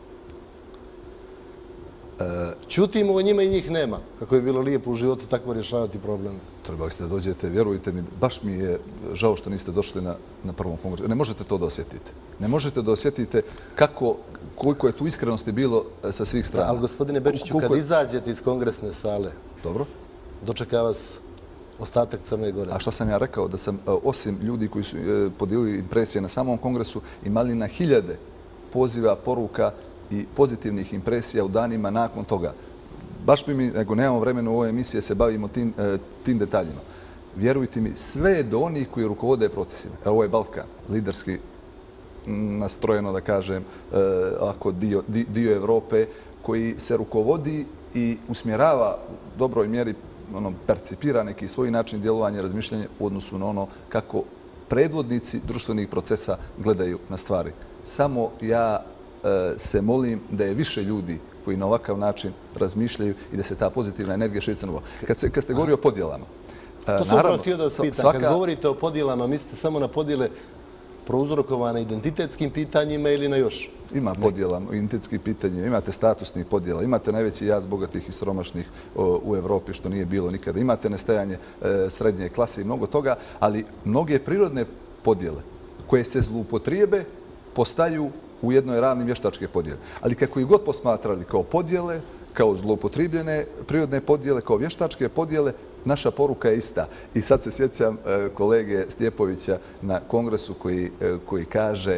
Ćutimo o njima i njih nema. Kako je bilo lijepo u životu tako rješavati probleme. Trebali ste da dođete, vjerujte mi, baš mi je žao što niste došli na prvom kongresu. Ne možete to da osjetite. Ne možete da osjetite koliko je tu iskrenosti bilo sa svih strana. Ali gospodine Bečiću, kad izađete iz kongresne sale, dobro, dočeka vas ostatak Crne Gore. A šta sam ja rekao? Da sam, osim ljudi koji su podijelili impresije na samom kongresu, imali na hiljade poziva, poruka i pozitivnih impresija u danima nakon toga. Baš mi, nego nemamo vremena u ovoj emisiji, se bavimo tim detaljima. Vjerujte mi, sve do onih koji rukovode procesima. Ovo je Balkan, liderski nastrojeno, da kažem, ako dio Evrope, koji se rukovodi i usmjerava u dobroj mjeri, percipira neki svoj način djelovanja i razmišljanja u odnosu na ono kako predvodnici društvenih procesa gledaju na stvari. Samo ja se molim da je više ljudi koji na ovakav način razmišljaju i da se ta pozitivna energija širi Crnu Goru. Kad ste govorili o podjelama... To sam upravo htio da vas pitam. Kad govorite o podjelama, mislite samo na podjele prouzrokovane identitetskim pitanjima ili na još? Ima podjela o identitetskim pitanjima, imate statusnih podjela, imate najveći jaz bogatih i siromašnih u Evropi, što nije bilo nikada. Imate nestajanje srednje klase i mnogo toga, ali mnoge prirodne podjele koje se zloupotrijebe postaju u jednoj ravni vještačke podjele. Ali kako ih god posmatrali kao podjele, kao zloupotrijebljene prirodne podjele, kao vještačke podjele, naša poruka je ista. I sad se sjećam kolege Stjepovića na kongresu koji kaže,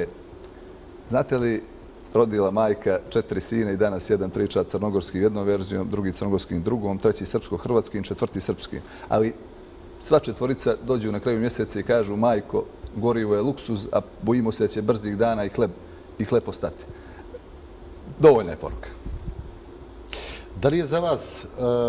znate li, rodila majka 4 sina i danas jedan priča crnogorskim jednom verzijom, drugi crnogorskim drugom, treći srpsko-hrvatskim, četvrti srpskim. Ali sva četvorica dođu na kraju mjeseca i kažu, majko, gorivo je luksuz, a bojimo se da će brzih dana i hleb ostati. Dovoljna je poruka. Da li je za vas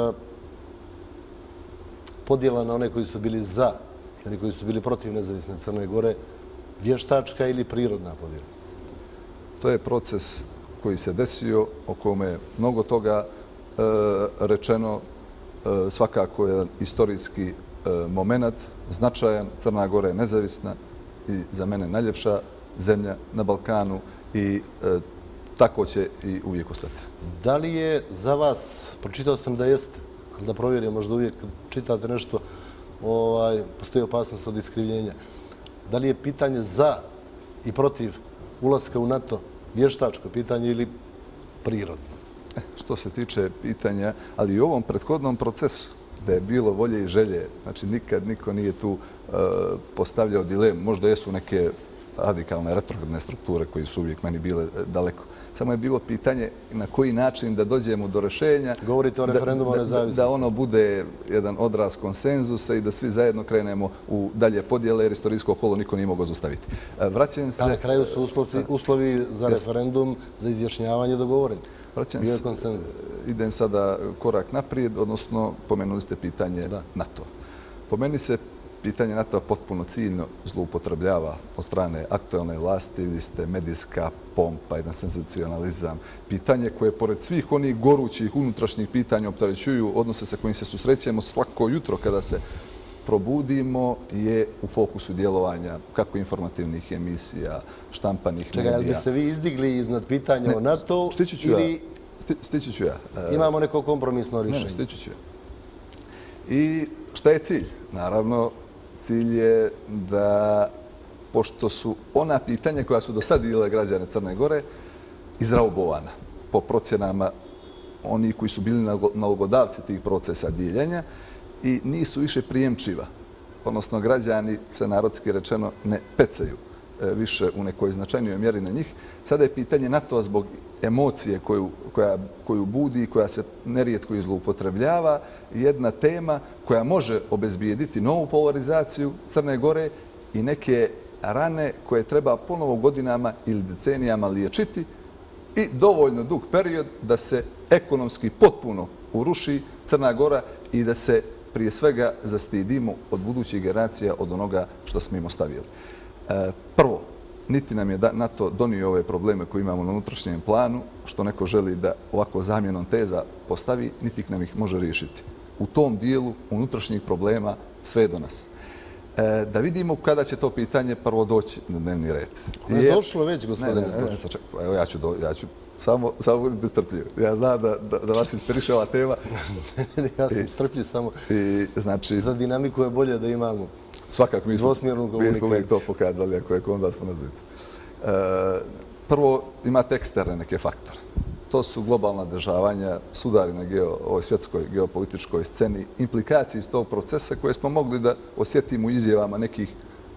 podjela na one koji su bili za i oni koji su bili protiv nezavisne Crne Gore vještačka ili prirodna podjela? To je proces koji se desio, o kome je mnogo toga rečeno, svakako je jedan istorijski moment, značajan. Crna Gora je nezavisna i za mene najljepša zemlja na Balkanu i tako će i uvijek ostati. Da li je za vas, pročitao sam da jeste, ali da provjerim, možda uvijek čitate nešto, postoji opasnost od iskrivljenja, da li je pitanje za i protiv ulaska u NATO vještačko pitanje ili prirodno? Što se tiče pitanja, ali i u ovom prethodnom procesu, da je bilo volje i želje, znači nikad niko nije tu postavljao dilemu, možda jesu neke radikalne retrogradne strukture koji su uvijek meni bile daleko. Samo je bilo pitanje na koji način da dođemo do rešenja. Govorite o referendumu o nezavisnosti. Da ono bude jedan odraz konsenzusa i da svi zajedno krenemo u dalje podjele, jer istorijsko kolo niko nije mogao zaustaviti. Vraćam se... Na kraju su uslovi za referendum, za izjašnjavanje dogovoreni. Bio je konsenzus. Idem sada korak naprijed, odnosno pomenuli ste pitanje NATO. Po meni se pitanje NATO potpuno ciljno zloupotrebljava od strane aktualne vlasti. Vidite ste medijska pompa, jedan senzacionalizam. Pitanje koje, pored svih onih gorućih unutrašnjih pitanja, opterećuju odnose sa kojim se susrećemo svako jutro kada se probudimo je u fokusu djelovanja kako informativnih emisija, štampanih medija. Čekaj, ali bi se vi izdigli iznad pitanja o NATO ili stići ću ja. Imamo neko kompromisno rješenje? Ne, stići ću ja. I šta je cilj? Naravno, cilj je da, pošto su ona pitanja koja su do sad dilile građane Crne Gore izraubovana po procjenama oni koji su bili nalogodavci tih procesa dijeljenja i nisu više prijemčiva. Odnosno, građani, se narodski rečeno, ne pecaju više u nekoj značajnijoj mjeri na njih. Sada je pitanje NATO-a zbog emocije koju budi i koja se nerijetko zloupotrebljava, jedna tema koja može obezbijediti novu polarizaciju Crne Gore i neke rane koje treba ponovo godinama ili decenijama liječiti i dovoljno dug period da se ekonomski potpuno uruši Crna Gora i da se prije svega zastidimo od budućih generacija od onoga što smo im ostavili. Prvo, niti nam je NATO donio ove probleme koje imamo na unutrašnjem planu, što neko želi da ovako zamjenom teza postavi, niti nam ih može riješiti. U tom dijelu unutrašnjih problema sve je do nas. Da vidimo kada će to pitanje prvo doći na dnevni red. Ono je došlo već, gospodine. Evo, ja ću samo budite strpljivi. Ja znam da vas inspiriše ova tema. Ja sam strpljiv samo. Za dinamiku je bolje da imamo svakako dvosmjernu komunikaciju. Mi smo uvijek to pokazali, ako je onda smo nas dvojica. Prvo, imate eksterne neke faktore. To su globalna državanja, sudari na ovoj svjetskoj geopolitičkoj sceni, implikacije iz tog procesa koje smo mogli da osjetimo u izjavama nekih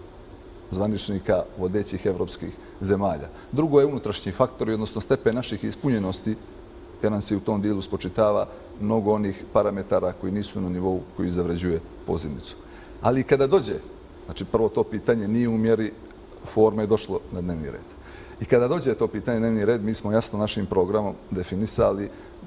zvaničnika vodećih evropskih zemalja. Drugo je unutrašnji faktori, odnosno stepen naših ispunjenosti, jer nam se u tom dijelu spočitava mnogo onih parametara koji nisu na nivou koji zavređuje pozivnicu. Ali kada dođe, znači prvo to pitanje nije u mjeri forme došlo na dnevni red. I kada dođe to pitanje na dnevni red, mi smo jasno našim programom definisali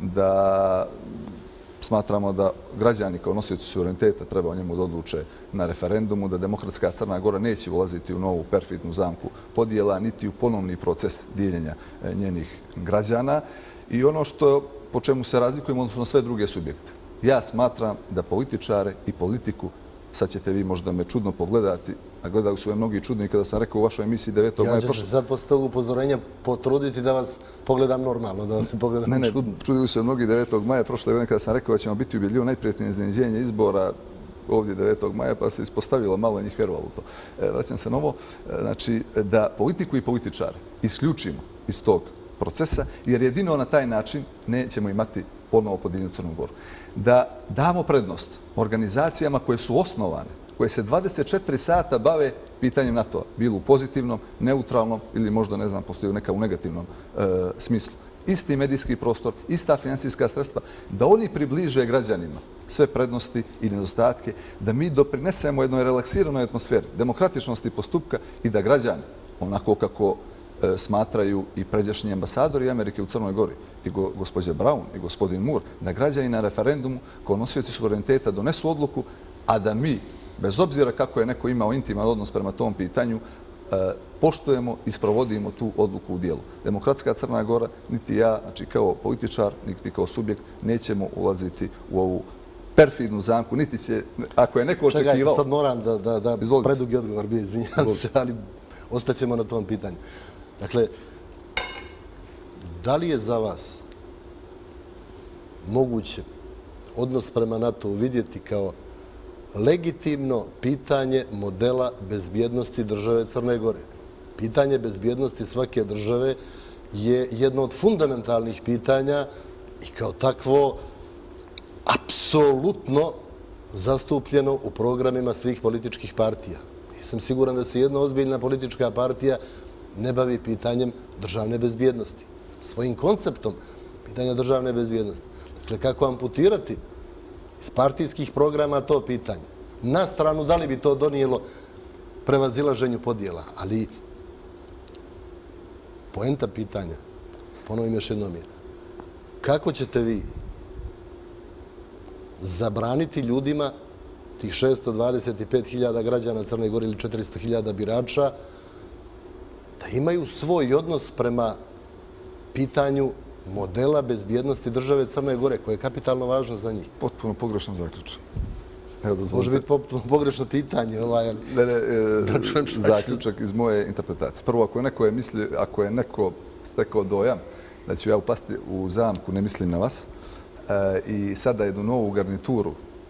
da smatramo da građani kao nosioci suvereniteta treba o njemu da odluče na referendumu, da demokratska Crna Gora neće ulaziti u novu perfidnu zamku podijela, niti u ponovni proces dijeljenja njenih građana. I ono po čemu se razlikujemo odnosno na sve druge subjekte. Ja smatram da političare i politiku, sad ćete vi možda me čudno pogledati, a gledaju su me mnogi čudni kada sam rekao u vašoj emisiji 9. maja. Ja ću se sad posle tog upozorenja potruditi da vas pogledam normalno, da vas ne pogledam čudno. Čudili su me mnogi 9. maja prošle godine kada sam rekao da ćemo biti ubjedljivo najprijetnije iznenađenje izbora ovdje 9. maja, pa se ispostavilo malo njih vjerovalo u to. Vraćam se na ovo. Znači, da politiku i političare isključimo iz tog procesa, jer jedino na taj način nećemo imati ponovo podijeljenu Crnu Goru. Da damo prednost organizacijama koje su osnovane, koje se 24 sata bave pitanjem NATO-a, bilo u pozitivnom, neutralnom ili možda, ne znam, postoji neka u negativnom smislu. Isti medijski prostor, ista finansijska sredstva, da oni približe građanima sve prednosti i nedostatke, da mi doprinesemo jednoj relaksiranoj atmosferi, demokratičnosti postupka i da građani, onako kako smatraju i pređašnji ambasadori Amerike u Crnoj Gori, i gospođa Brown i gospodin Moore, da građani na referendumu kao nosioci suvereniteta donesu odluku, a da mi, bez obzira kako je neko imao intiman odnos prema tom pitanju, poštujemo i sprovodimo tu odluku u dijelu. Demokratska Crna Gora, niti ja, znači kao političar, niti kao subjekt, nećemo ulaziti u ovu perfidnu zamku, niti će, ako je neko očekivao... Čekajte, sad moram da predugi odgovor bi, izvinjam se, ali ostaćemo na tom pitanju. Dakle, da li je za vas moguće odnos prema NATO vidjeti kao legitimno pitanje modela bezbjednosti države Crne Gore? Pitanje bezbjednosti svake države je jedno od fundamentalnih pitanja i kao takvo apsolutno zastupljeno u programima svih političkih partija. Nisam siguran da se jedna ozbiljna politička partija ne bavi pitanjem državne bezbjednosti. Svojim konceptom pitanja državne bezbjednosti. Dakle, kako amputirati iz partijskih programa to pitanje? Na stranu, da li bi to donijelo prevazilaženju podjela? Ali poenta pitanja, ponovim još jednom je, kako ćete vi zabraniti ljudima, tih 625.000 građana Crne Gore ili 400.000 birača, da imaju svoj odnos prema pitanju modela bezbjednosti države Crne Gore, koje je kapitalno važno za njih? Potpuno pogrešan zaključak. Može biti pogrešno pitanje. Zaključak iz moje interpretacije. Prvo, ako je neko stekao dojam da ću ja upasti u zamku, ne mislim na vas, i sada jednu novu garnituru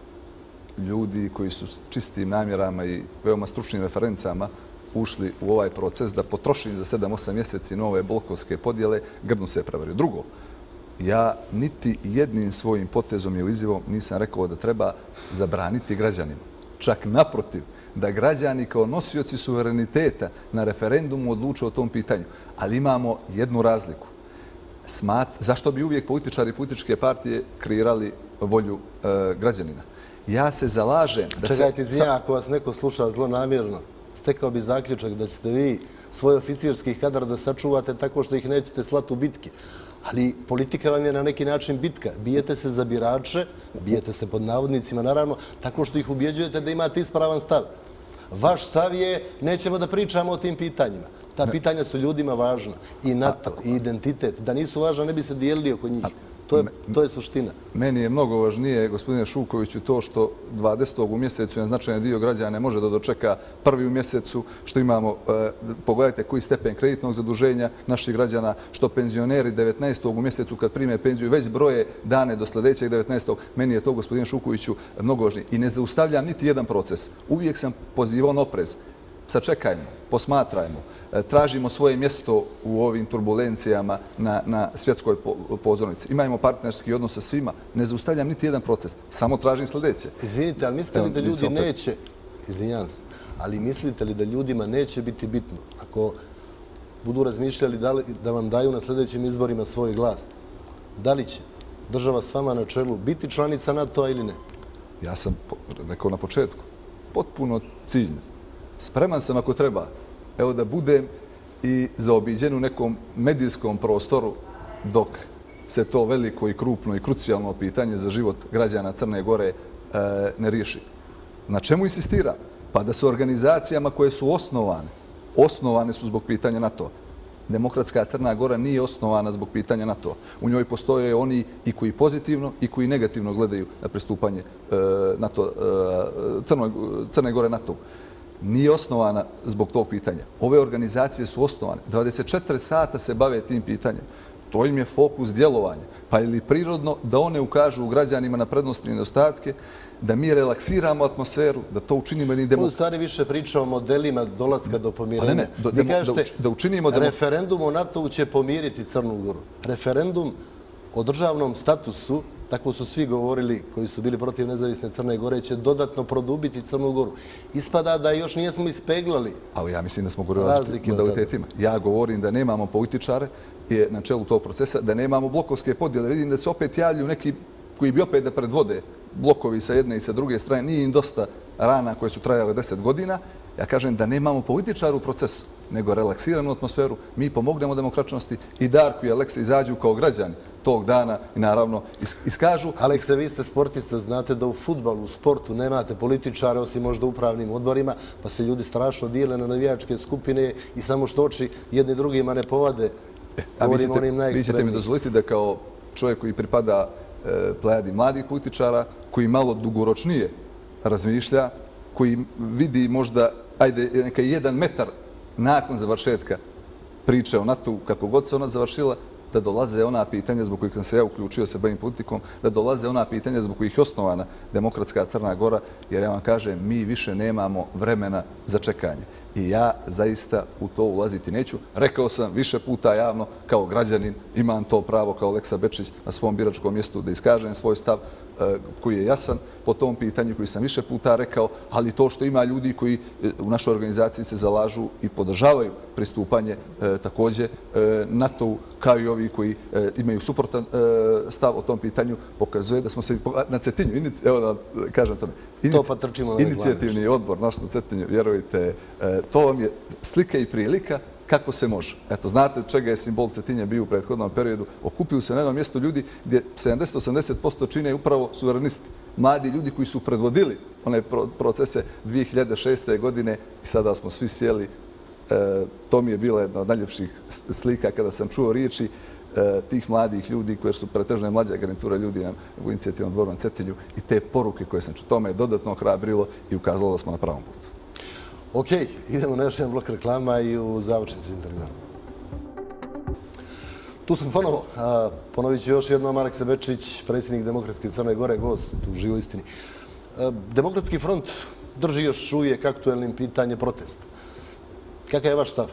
ljudi koji su s čistim namjerama i veoma stručnim referencama ušli u ovaj proces da potrošim za 7-8 mjeseci nove blokovske podjele, grdno se prevario. Drugo, ja niti jednim svojim potezom ili izjavom nisam rekao da treba zabraniti građanima. Čak naprotiv, da građani kao nosioci suvereniteta na referendumu odluče o tom pitanju. Ali imamo jednu razliku. Zašto bi uvijek političari i političke partije kreirali volju građanina? Ja se zalažem da se... Čekajte, izvinjam, ako vas neko sluša zlonamjerno, stekao bi zaključak da ćete vi svoj oficirski kadar da sačuvate tako što ih nećete slati u bitke. Ali politika vam je na neki način bitka. Bijete se za birače, bijete se pod navodnicima, naravno, tako što ih ubjeđujete da imate ispravan stav. Vaš stav je, nećemo da pričamo o tim pitanjima. Ta pitanja su ljudima važna. I NATO, i identitet. Da nisu važna, ne bi se dijelili oko njih. To je suština. Meni je mnogo važnije, gospodine Šukoviću, to što 20. u mjesecu jedan značajan dio građana može da dočeka 1. u mjesecu, što imamo, pogledajte koji stepen kreditnog zaduženja naših građana, što penzioneri 19. u mjesecu kad prime penziju već broje dane do sljedećeg 19. Meni je to, gospodine Šukoviću, mnogo važnije. I ne zaustavljam niti jedan proces. Uvijek sam pozivao na oprez. Sačekajmo, posmatrajmo. Tražimo svoje mjesto u ovim turbulencijama na svjetskoj pozornici. Imajmo partnerski odnos sa svima. Ne zaustavljam niti jedan proces. Samo tražim sljedeće. Izvinite, ali mislite li da ljudi neće... Izvinjam se. Ali mislite li da ljudima neće biti bitno ako budu razmišljali da vam daju na sljedećim izborima svoj glas? Da li će država s vama na čelu biti članica NATO-a ili ne? Ja sam rekao na početku. Potpuno ciljno. Spreman sam ako treba. Evo da budem i zaobiđen u nekom medijskom prostoru dok se to veliko i krupno i krucijalno pitanje za život građana Crne Gore ne riješi. Na čemu insistira? Pa da su organizacijama koje su osnovane su zbog pitanja NATO. Demokratska Crna Gora nije osnovana zbog pitanja NATO. U njoj postoje oni i koji pozitivno i koji negativno gledaju na pristupanje Crne Gore NATO. Nije osnovana zbog tog pitanja. Ove organizacije su osnovane. 24 sata se bave tim pitanjem. To im je fokus djelovanja. Pa je li prirodno da one ukažu građanima na prednosti i nedostatke, da mi relaksiramo atmosferu, da to učinimo jednim demokratskim... U stvari više priča o modelima dolaska do pomirenja. Vi kažete, referendum o NATO-u će pomiriti Crnu Goru. Referendum o državnom statusu, tako su svi govorili koji su bili protiv nezavisne Crne Gore, će dodatno produbiti Crnu Goru. Ispada da još nijesmo ispeglali. Ali ja mislim da smo govorili o različitim modalitetima. Ja govorim da nemamo političare na čelu tog procesa, da nemamo blokovske podjele. Vidim da se opet javljaju neki koji bi opet da predvode blokovi sa jedne i sa druge strane. Nije im dosta rana koje su trajale 10 godina. Ja kažem da nemamo političara u procesu, nego relaksiranu atmosferu. Mi pomognemo demokračnosti i Darku i Aleksi izađu kao građani tog dana i naravno iskažu... Alekse, vi ste sportista, znate da u fudbalu, u sportu nemate političare osim možda upravnim odborima, pa se ljudi strašno dijele na navijačke skupine i samo što oči jedni drugima ne povade. Vi ćete mi dozvoliti da kao čovjek koji pripada plejadi mladih političara, koji malo dugoročnije razmišlja, koji vidi možda, neka 1 metar nakon završetka priče o NATO-u, kako god se ona završila, da dolaze ona pitanja zbog kojih sam se ja uključio se bavim politikom, da dolaze ona pitanja zbog kojih je osnovana demokratska Crna Gora, jer ja vam kažem, mi više nemamo vremena za čekanje. I ja zaista u to ulaziti neću. Rekao sam više puta javno, kao građanin, imam to pravo kao Aleksa Bečić na svom biračkom mjestu da iskažem svoj stav koji je jasan po tom pitanju koji sam više puta rekao, ali to što ima ljudi koji u našoj organizaciji se zalažu i podržavaju pristupanje također NATO-u, kao i ovi koji imaju suprotan stav o tom pitanju, pokazuje da smo se na Cetinju, evo da kažem tome, inicijativni odbor naš na Cetinju, vjerujte, to vam je slika i prilika kako se može. Eto, znate čega je simbol Cetinja bio u prethodnom periodu. Okupili se na jednom mjestu ljudi gdje 70-80% čine upravo suverenisti. Mladi ljudi koji su predvodili one procese 2006. godine i sada smo svi sjeli. To mi je bila jedna od najljepših slika kada sam čuo riječi tih mladih ljudi koji su pretežno mlađa garnitura ljudi u inicijativom Dvoru na Cetinju i te poruke koje sam čuo. To me je dodatno ohrabrilo i ukazalo da smo na pravom putu. Ok, idemo na još jedan blok reklama i u završnicu intervjua. Tu smo ponovo. Ponovit ću još jednom, Aleksa Bečić, predsjednik Demokratske Crne Gore, gost u Živoj istini. Demokratski front drži još uvijek aktuelnim pitanje protesta. Kakav je vaš stav?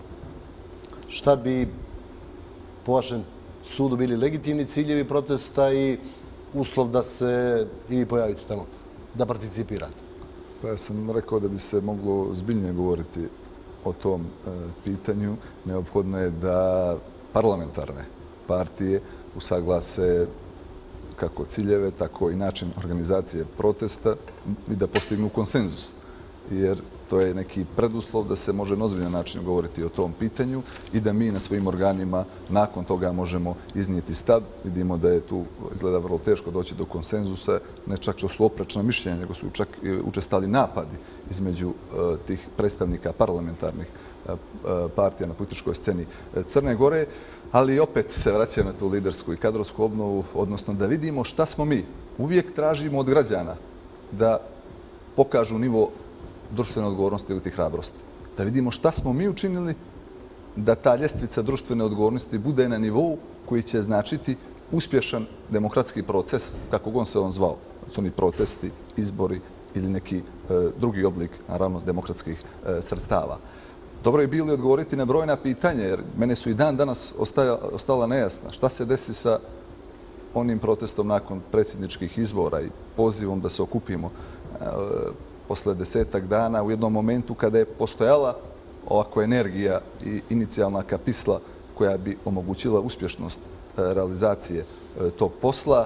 Šta bi po vašem sudu bili legitimni ciljevi protesta i uslov da se i vi pojavite tamo, da participirate? Pa ja sam rekao da bi se moglo zbiljnije govoriti o tom pitanju. Neophodno je da parlamentarne partije usaglase kako ciljeve, tako i način organizacije protesta i da postignu konsenzus. Jer to je neki preduslov da se može na ozbiljan način govoriti o tom pitanju i da mi na svojim organima nakon toga možemo iznijeti stav. Vidimo da je tu izgleda vrlo teško doći do konsenzusa, ne čak što su oprečna mišljenja, nego su čak učestali napadi između tih predstavnika parlamentarnih partija na političkoj sceni Crne Gore, ali opet se vraća na tu lidersku i kadrovsku obnovu, odnosno da vidimo šta smo mi. Uvijek tražimo od građana da pokažu nivo društvene odgovornosti ili hrabrosti. Da vidimo šta smo mi učinili da ta ljestvica društvene odgovornosti bude na nivou koji će značiti uspješan demokratski proces, kako god se on zvao. Su oni protesti, izbori ili neki drugi oblik, naravno, demokratskih sredstava. Dobro je bilo odgovoriti na brojna pitanja, jer mene su i dan danas ostala nejasna. Šta se desi sa onim protestom nakon predsjedničkih izbora i pozivom da se okupimo posle 10-ak dana u jednom momentu kada je postojala ovako energija i inicijalna kapisla koja bi omogućila uspješnost realizacije tog posla.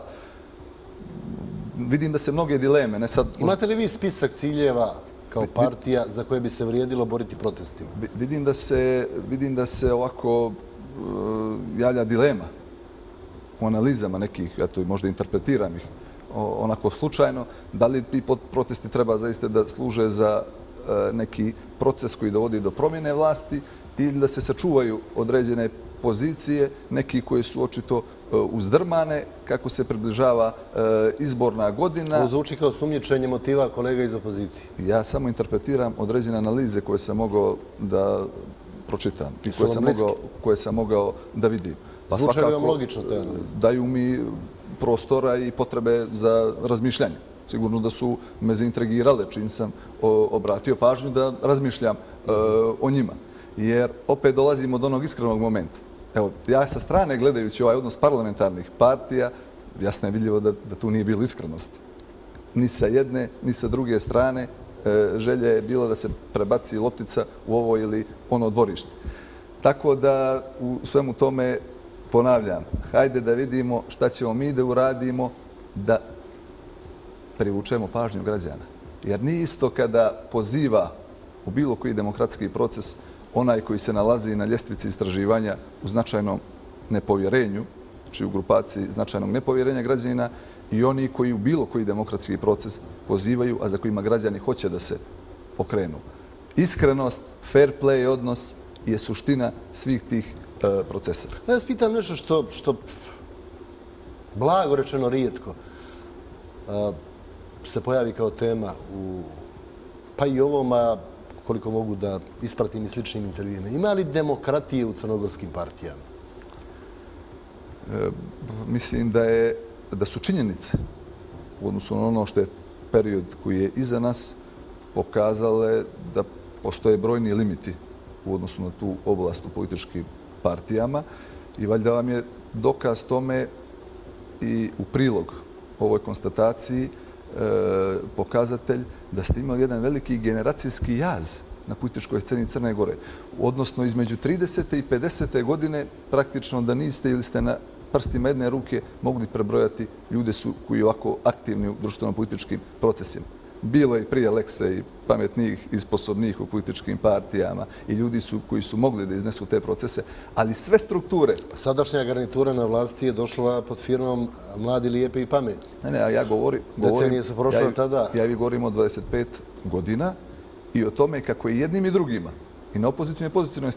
Vidim da se mnoge dileme, ne sad... Imate li vi spisak ciljeva kao partija za koje bi se vrijedilo boriti protestima? Vidim da se ovako javlja dilema u analizama nekih, ja to možda interpretiram ih onako slučajno, da li protesti treba zaista da služe za neki proces koji dovodi do promjene vlasti ili da se sačuvaju određene pozicije, neki koji su očito uzdrmane kako se približava izborna godina. To zvuči kao sumnjičenje motiva kolega iz opozicije. Ja samo interpretiram određene analize koje sam mogao da pročitam i koje sam mogao da vidim. Zvuče li vam logično te analize? Daju mi prostora i potrebe za razmišljanje. Sigurno da su me zaintrigirale čim sam obratio pažnju da razmišljam o njima. Jer opet dolazimo do onog iskrenog momenta. Evo, ja sa strane gledajući ovaj odnos parlamentarnih partija, jasno je vidljivo da tu nije bilo iskrenosti. Ni sa jedne, ni sa druge strane želja je bila da se prebaci loptica u ovo ili ono dvorište. Tako da u svemu tome ponavljam, hajde da vidimo šta ćemo mi da uradimo da privučemo pažnju građana. Jer nije isto kada poziva u bilo koji demokratski proces onaj koji se nalazi na ljestvici istraživanja u značajnom nepovjerenju, znači u grupaciji značajnog nepovjerenja građanina i oni koji u bilo koji demokratski proces pozivaju, a za kojima građani hoće da se okrenu. Iskrenost, fair play odnos je suština svih tih procesa. Ja vas pitam nešto što blago rečeno rijetko se pojavi kao tema pa i ovom, a koliko mogu da ispratim i sličnim intervjuima. Ima li demokratije u crnogorskim partijama? Mislim da su činjenice u odnosu na ono što je period koji je iza nas pokazale da postoje brojni limiti u odnosu na tu oblast u političkim partijama i valjda vam je dokaz tome i u prilog ovoj konstataciji pokazatelj da ste imali jedan veliki generacijski jaz na političkoj sceni Crne Gore. Odnosno, između 30. i 50. godine praktično da niste ili ste na prstima jedne ruke mogli prebrojati ljude koji su ovako aktivni u društveno-političkim procesima. Bilo je i prije Alekse i pametnijih i sposobnijih u političkim partijama i ljudi koji su mogli da iznesu te procese, ali sve strukture... Sadašnja garnitura na vlasti je došla pod firmom Mladi, lijepi i pametni. Ne, a ja govorim... Decenije su prošle tada. Ja vi govorim o 25 godina i o tome kako je jednim i drugima i na opozicijnoj i pozitivnoj sceni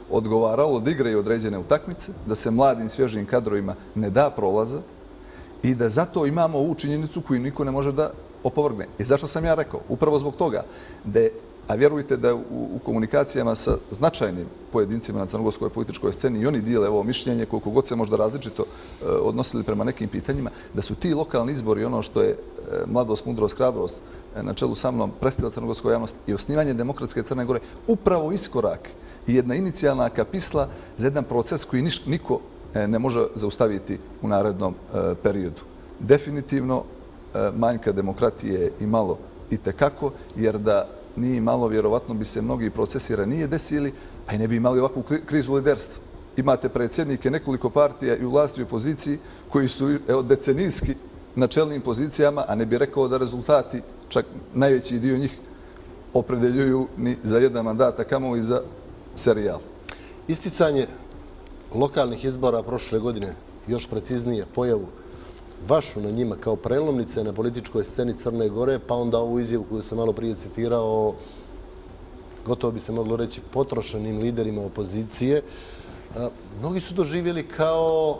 odgovaralo da igraju određene utakmice, da se mladim svježim kadrovima ne da prolaza i da zato imamo ovu činjenicu koju niko ne može da opovrgne. I zašto sam ja rekao? Upravo zbog toga da je, a vjerujte da u komunikacijama sa značajnim pojedincima na crnogorskoj političkoj sceni i oni dijele ovo mišljenje, koliko god se možda različito odnosili prema nekim pitanjima, da su ti lokalni izbori ono što je mladost, mudrost, hrabrost na čelu sa mnom predstavila crnogorskoj javnosti i osnivanje demokratske Crne Gore upravo iskorak i jedna inicijalna kapisla za jedan proces koji niko ne može zaustaviti u narednom periodu. Definitivno manjka demokratije je imalo i tekako, jer da nije imalo, vjerovatno bi se mnogi procesi ranije desili, a i ne bi imali ovakvu krizu liderstva. Imate predsjednike nekoliko partija i u vlasti i u opoziciji koji su decenijski na čelnim pozicijama, a ne bi rekao da rezultati, čak najveći dio njih, opredeljuju ni za jedan mandat, a kamoli za serijal. Isticanje lokalnih izbora prošle godine, još preciznije pojavu vašu na njima kao prelomnice na političkoj sceni Crne Gore, pa onda ovu izjavu koju sam malo prije citirao, gotovo bi se moglo reći potrošenim liderima opozicije, mnogi su doživjeli kao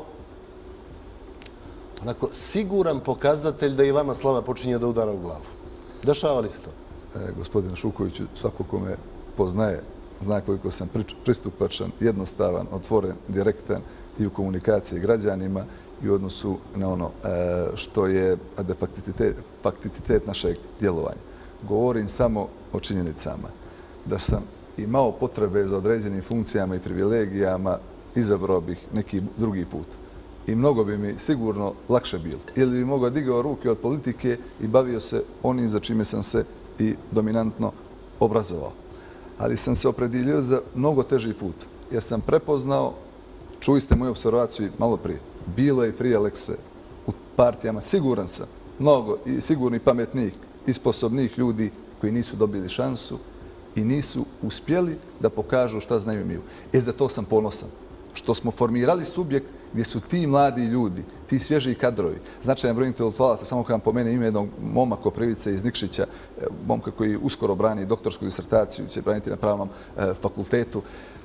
onako siguran pokazatelj da i vama slava počinje da udara u glavu. Dešava li se to? Gospodine Šukoviću, svako ko me poznaje, zna koliko sam pristupačan, jednostavan, otvoren, direktan i u komunikaciji građanima i u odnosu na ono što je fakticitet našeg djelovanja. Govorim samo o činjenicama. Da sam imao potrebe za određenim funkcijama i privilegijama, izabrao bih neki drugi put. I mnogo bi mi sigurno lakše bilo. Ili bi mogao digao ruke od politike i bavio se onim za čime sam se i dominantno obrazovao. Ali sam se opredjelio za mnogo teži put, jer sam prepoznao, čuli ste moju observaciju malo prije, bilo je prije Alekse u partijama, siguran sam, mnogo i sigurni pametnijih i sposobnijih ljudi koji nisu dobili šansu i nisu uspjeli da pokažu šta znaju i imaju. Za to sam ponosan. Što smo formirali subjekt gdje su ti mladi ljudi, ti svježi kadrovi, značajan broj intelektualaca, samo kad vam pomene ime jednog moma Koprivice iz Nikšića, momka koji uskoro brani doktorsku disertaciju, će braniti na pravnom fakultetu,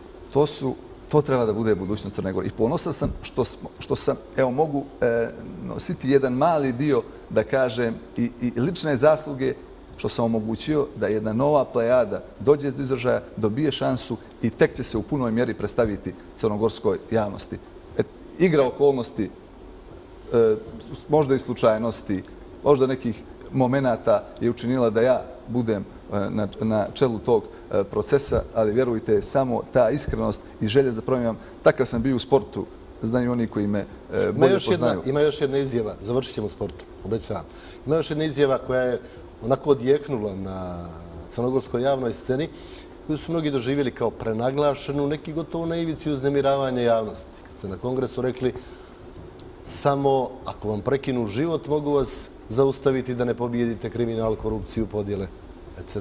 to treba da bude budućnost Crne Gore. I ponosan sam što sam, evo, mogu nositi jedan mali dio, da kažem, i lične zasluge, što sam omogućio da jedna nova plejada dođe do izražaja, dobije šansu i tek će se u punoj mjeri predstaviti crnogorskoj javnosti. Igra okolnosti, možda i slučajnosti, možda nekih momenata je učinila da ja budem na čelu tog procesa, ali vjerujte, samo ta iskrenost i želja za promjenom, takav sam bio u sportu, znaju oni koji me bolje poznaju. Ima još jedna izjava, završit ćemo sportu, obećavam. Ima još jedna izjava koja je onako odjeknula na crnogorskoj javnoj sceni, koju su mnogi doživjeli kao prenaglašenu, neki gotovo na ivici uznemiravanja javnosti. Kad ste na kongresu rekli, samo ako vam prekinu život, mogu vas zaustaviti da ne pobijedite kriminal, korupciju, podjele, etc.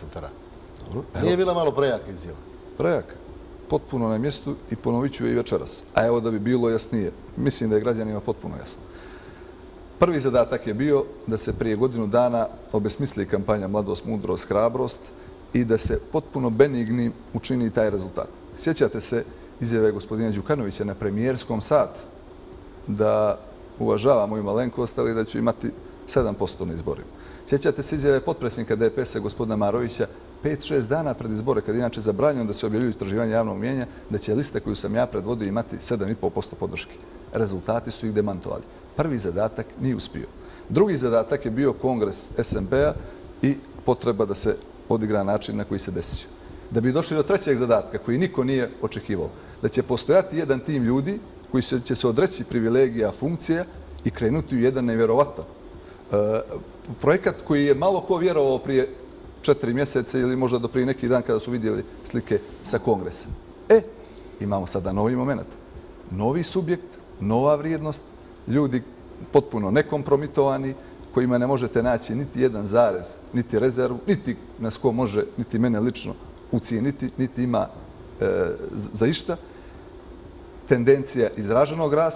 Nije bila malo prejaka izjava? Prejaka. Potpuno na mjestu i ponovit ću je i večeras. A evo da bi bilo jasnije, mislim da je građanima potpuno jasno. Prvi zadatak je bio da se prije godinu dana obesmisli kampanja Mladost, mudrost, hrabrost i da se potpuno benignim učini taj rezultat. Sjećate se izjave gospodina Đukanovića na premijerskom satu da uvažava moju malenkost, ali da ću imati 7% na izborima. Sjećate se izjave potpredsjednika DPS-a gospodina Marovića 5-6 dana pred izbore, kad inače zabranjeno da se objavljuju istraživanja javnog mnijenja, da će lista koju sam ja predvodio imati 7,5% podrške. Rezultati su ih demantovali. Prvi zadatak nije uspio. Drugi zadatak je bio kongres SNP-a i potreba da se odigra način na koji se desio. Da bi došli do trećeg zadatka, koji niko nije očekivao, da će postojati jedan tim ljudi koji će se odreći privilegija, funkcija i krenuti u jedan nevjerovatan projekat koji je malo ko vjerovao prije 4 mjeseca ili možda do prije neki dan kada su vidjeli slike sa kongresa. Imamo sada novi moment. Novi subjekt, nova vrijednost, ljudi potpuno nekompromitovani, kojima ne možete naći niti jedan zarez, niti rezervu, niti nas ko može, niti mene lično ucijeniti, niti ima za išta. Tendencija izraženog rasta,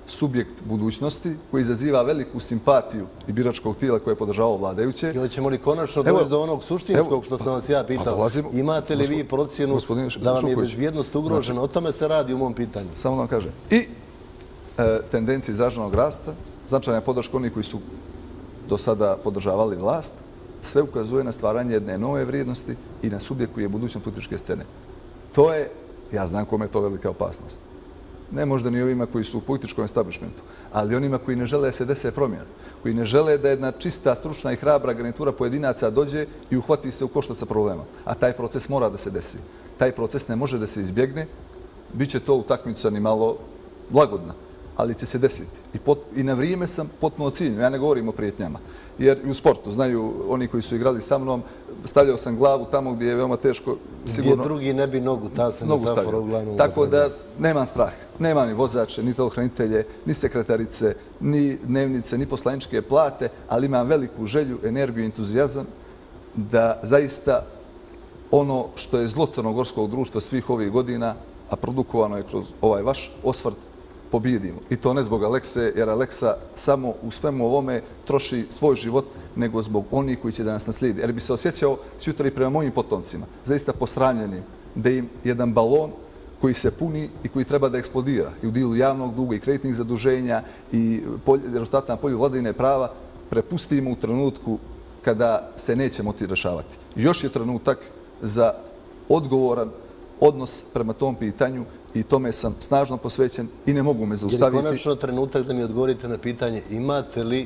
subjekt budućnosti koji izaziva veliku simpatiju i biračkog tijela koje je podržavao vladajuće. I hoćemo li konačno doći do onog suštinskog što sam vas ja pitao? Imate li vi procjenu da vam je bezbjednost ugrožena? O tome se radi u mom pitanju. Samo da vam kažem. I tendencije izraženog rasta, značajna podrška onih koji su do sada podržavali vlast, sve ukazuje na stvaranje jedne nove vrijednosti i na subjekt koji je budućnost političke scene. To je, ja znam kome je to velika opasnost. Ne možda ni ovima koji su u političkom establishmentu, ali onima koji ne žele da se dese promjena, koji ne žele da jedna čista, stručna i hrabra garnitura pojedinaca dođe i uhvati se u koštac sa problema. A taj proces mora da se desi. Taj proces ne može da se izbjegne. Biće to utakmica ni malo lagodna, ali će se desiti. I na vrijeme sam potpuno ciljno. Ja ne govorim o prijetnjama. Jer i u sportu, znaju oni koji su igrali sa mnom, stavljao sam glavu tamo gdje je veoma teško. Gdje drugi ne bi nogu, ta se metafora uglavnom. Tako da nemam strah. Nema ni vozače, ni telohranitelje, ni sekretarice, ni dnevnice, ni poslaničke plate, ali imam veliku želju, energiju i entuzijazam da zaista ono što je zlo crnogorskog društva svih ovih godina, a produkovano je kroz ovaj vaš osvrt, pobijedimo. I to ne zbog Alekse, jer Aleksa samo u svemu ovome troši svoj život, nego zbog onih koji će da nas naslijedi. Jer bi se osjećao sutra i prema mojim potomcima, zaista posranjenim, da im jedan balon koji se puni i koji treba da eksplodira i u dilu javnog duga i kreditnih zaduženja i rezultata na polju vladavine prava prepustimo u trenutku kada se neće moći rešavati. Još je trenutak za odgovoran odnos prema tom pitanju i tome sam snažno posvećen i ne mogu me zaustaviti. Jer je konačno trenutak da mi odgovorite na pitanje imate li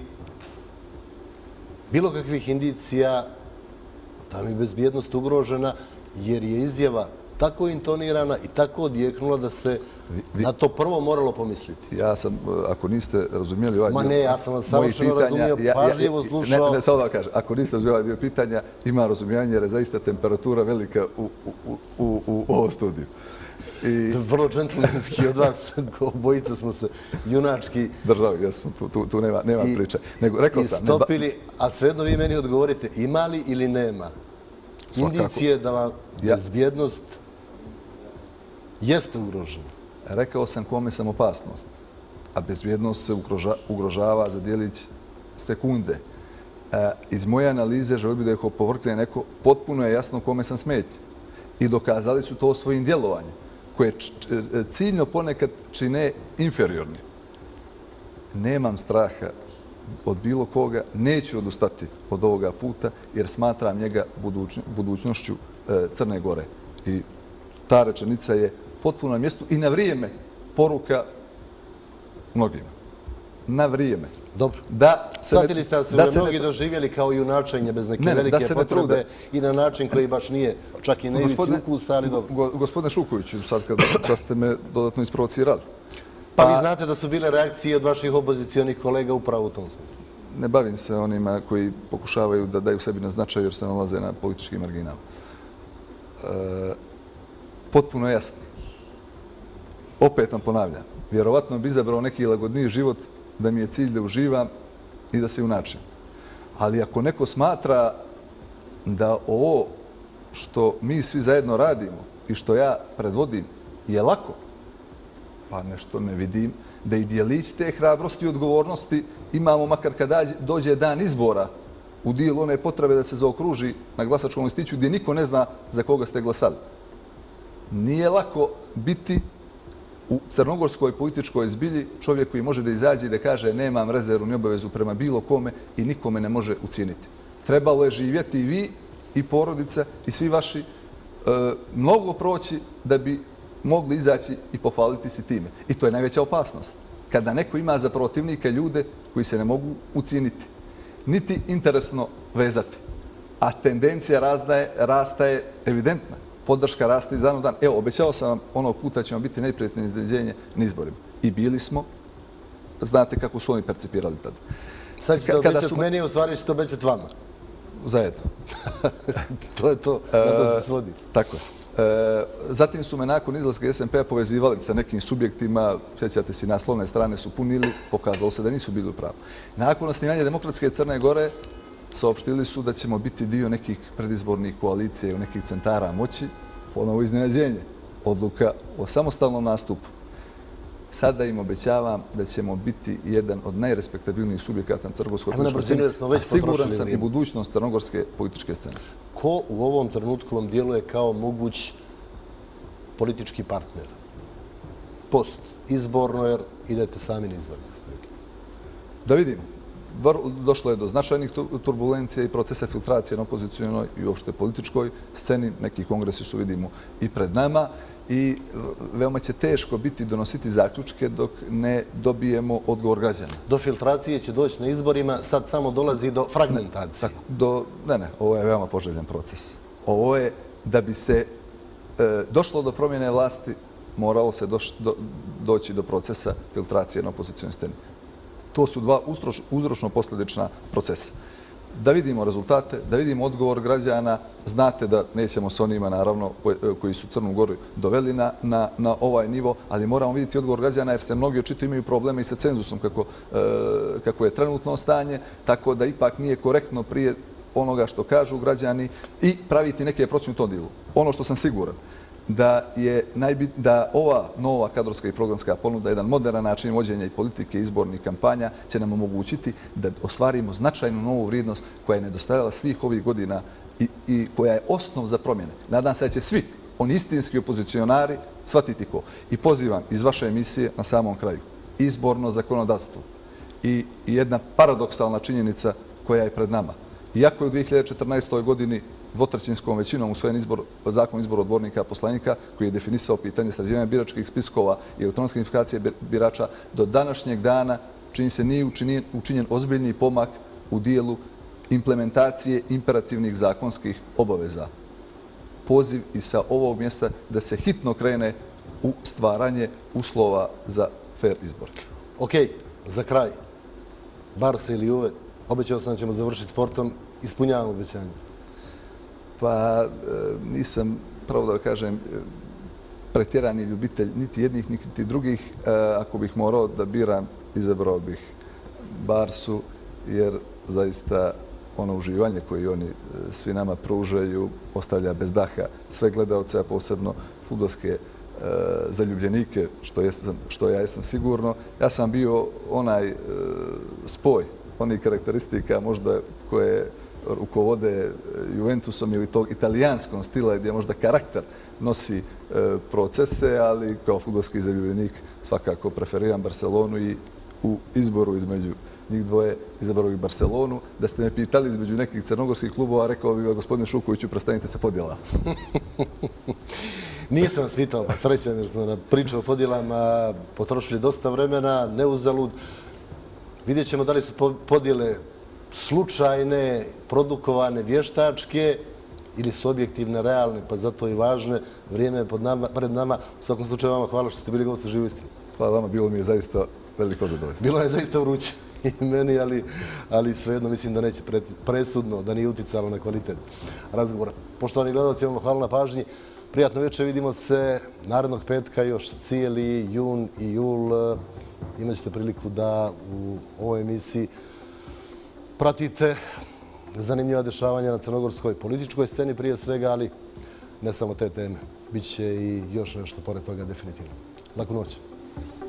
bilo kakvih indicija da mi je bezbjednost ugrožena jer je izjava tako intonirana i tako odjeknula da se na to prvo moralo pomisliti. Ja sam, ako niste razumijeli ovaj dio... Ma ne, ja sam vas savršeno razumio, pažljivo slušao... Ne, samo da vam kažem, ako niste razumijeli ovaj dio pitanja, ima razumijanje jer je zaista temperatura velika u ovom studiju. Vrlo džentlmenski od vas, obojica smo se junački... Državi, jesmo, tu nema priče. Rekao sam... Istopili, a svejedno vi meni odgovorite, ima li ili nema indicije da vam bezbjednost jeste ugrožena? Rekao sam kome sam opasnost, a bezbjednost se ugrožava za dijelić sekunde. Iz moje analize, želio bih da ih opovrgne neko, potpuno je jasno kome sam smetnja. I dokazali su to svojim djelovanjem, koje ciljno ponekad čine inferiorni. Nemam straha od bilo koga, neću odustati od ovoga puta jer smatram njega budućnošću Crne Gore. I ta rečenica je potpuno na mjestu i na vrijeme poruka mnogima. Na vrijeme. Dobro. Shvatili ste da se mnogi doživjeli kao junačenje bez neke velike potrebe i na način koji baš nije čak i na ivici ukusa, ali dobro. Gospodine Šukoviću, sad ste me dodatno isprovocirali. Pa vi znate da su bile reakcije od vaših opozicionih kolega upravo u tom smislu. Ne bavim se onima koji pokušavaju da daju sebi na značaj jer se nalaze na političkim marginama. Potpuno jasno. Opet vam ponavljam. Vjerovatno bi izabrao neki lagodniji život da mi je cilj da uživam i da se junačim. Ali ako neko smatra da ovo što mi svi zajedno radimo i što ja predvodim je lako, pa nešto ne vidim, da i dijelić te hrabrosti i odgovornosti imamo makar kad dođe dan izbora u dijelu one potrebe da se zaokruži na glasačkom listiću gdje niko ne zna za koga ste glasali. Nije lako biti u crnogorskoj političkoj zbilji čovjek koji može da izađe i da kaže nemam rezervu ni obavezu prema bilo kome i nikome ne može ucijeniti. Trebalo je živjeti i vi i porodica i svi vaši mnogo proći da bi mogli izaći i pohvaliti se time. I to je najveća opasnost. Kada neko ima za protivnike ljude koji se ne mogu ucijeniti, niti interesno vezati, a tendencija rasta je evidentna. Podrška raste iz dana u dan. Evo, obećao sam vam onog puta ćemo biti najprijetnije iznenađenje na izborima. I bili smo, znate kako su oni percipirali tada. Sad ćete obećati meni, u stvari ćete obećati vama. Zajedno. To je to, da se svodi. Tako je. Zatim su me nakon izlaska SMP-a povezivali sa nekim subjektima, sjećate se, naslovne strane su punili, pokazalo se da nisu bili u pravu. Nakon osnivanja Demokratske Crne Gore saopštili su da ćemo biti dio nekih predizbornih koalicija i nekih centara moći, ponovo iznenađenje, odluka o samostalnom nastupu. Sada im obećavam da ćemo biti jedan od najrespektabilnijih subjekata na crnogorskoj Ajmo na političkoj brzinu, jer smo već sceni. Siguran potrošili sam i vrijeme. budućnost crnogorske političke scene. Ko u ovom trenutku vam djeluje kao moguć politički partner? Post izborno, jer idete sami na izbor. Da vidimo. Došlo je do značajnih turbulencija i procesa filtracije na opozicijonoj i uopšte političkoj sceni. Neki kongresi su, vidimo, i pred nama i veoma će teško biti donositi zaključke dok ne dobijemo odgovor građana. Do filtracije će doći na izborima, sad samo dolazi do fragmentacije. Ne, ovo je veoma poželjan proces. Ovo je da bi se došlo do promjene vlasti, moralo se doći do procesa filtracije na opozicijonoj sceni. To su dva uzročno-posljedična procesa. Da vidimo rezultate, da vidimo odgovor građana. Znate da nećemo s onima, naravno, koji su Crnu Goru doveli na ovaj nivo, ali moramo vidjeti odgovor građana jer se mnogi očito imaju probleme i sa cenzusom kako je trenutno stanje, tako da ipak nije korektno prije onoga što kažu građani i praviti neke procjene u tom dijelu. Ono što sam siguran, da ova nova kadrovska i programska ponuda, jedan moderan način vođenja i politike izbornih kampanja će nam omogućiti da ostvarimo značajnu novu vrijednost koja je nedostajala svih ovih godina i koja je osnov za promjene. Nadam se da će svi oni istinski opozicionari shvatiti ko. I pozivam iz vaše emisije na samom kraju izborno zakonodavstvo i jedna paradoksalna činjenica koja je pred nama. Iako je u 2014. godini dvotrećinskom većinom usvojen zakon o izboru odbornika poslanika koji je definisao pitanje sređivanja biračkih spiskova i elektronske identifikacije birača, do današnjeg dana čini se nije učinjen ozbiljni pomak u dijelu implementacije imperativnih zakonskih obaveza. Poziv i sa ovog mjesta da se hitno krene u stvaranje uslova za fair izbor. Ok, za kraj. Barsa ili Juve, obećao sam da ćemo završiti sportom, ispunjavam obećanje. Pa nisam, pravo da kažem, pretjerani ljubitelj niti jednih, niti drugih. Ako bih morao da biram, izabrao bih Barsu, jer zaista ono uživanje koje oni svi nama pružaju ostavlja bez daha sve gledalce, a posebno fudbalske zaljubljenike, što ja jesam sigurno. Ja sam bio onaj spoj onih karakteristika možda koje rukovode Juventusom ili tog italijanskom stila gdje možda karakter nosi procese, ali kao fudbalski zaljubljenik svakako preferiram Barcelonu i u izboru između njih dvoje izabrao bih Barcelonu. Da ste me pitali između nekih crnogorskih klubova, rekao bih gospodine Šukoviću, prestanite se podjela. Nisam vas pitao, pa srećan jer smo na priču o podjelama potrošili dosta vremena, neuzalud. Vidjet ćemo da li su podjele slučajne, produkovane, vještačke ili su objektivne, realne, pa zato i važne. Vrijeme je pred nama. U svakom slučaju vama hvala što ste bili gost u Živoj istini. Hvala vama, bilo mi je zaista veliko zadovoljstvo. Bilo je zaista vruće i meni, ali svejedno mislim da neće presudno, da nije uticalo na kvalitet razgovora. Poštovani gledalci, vam hvala na pažnji. Prijatno večer, vidimo se narednog petka, još cijeli jun i jul. Imat ćete priliku da u ovoj emisiji pratite zanimljiva dešavanja na crnogorskoj političkoj sceni prije svega, ali ne samo te teme. Biće i još nešto pored toga definitivno. Laku noć.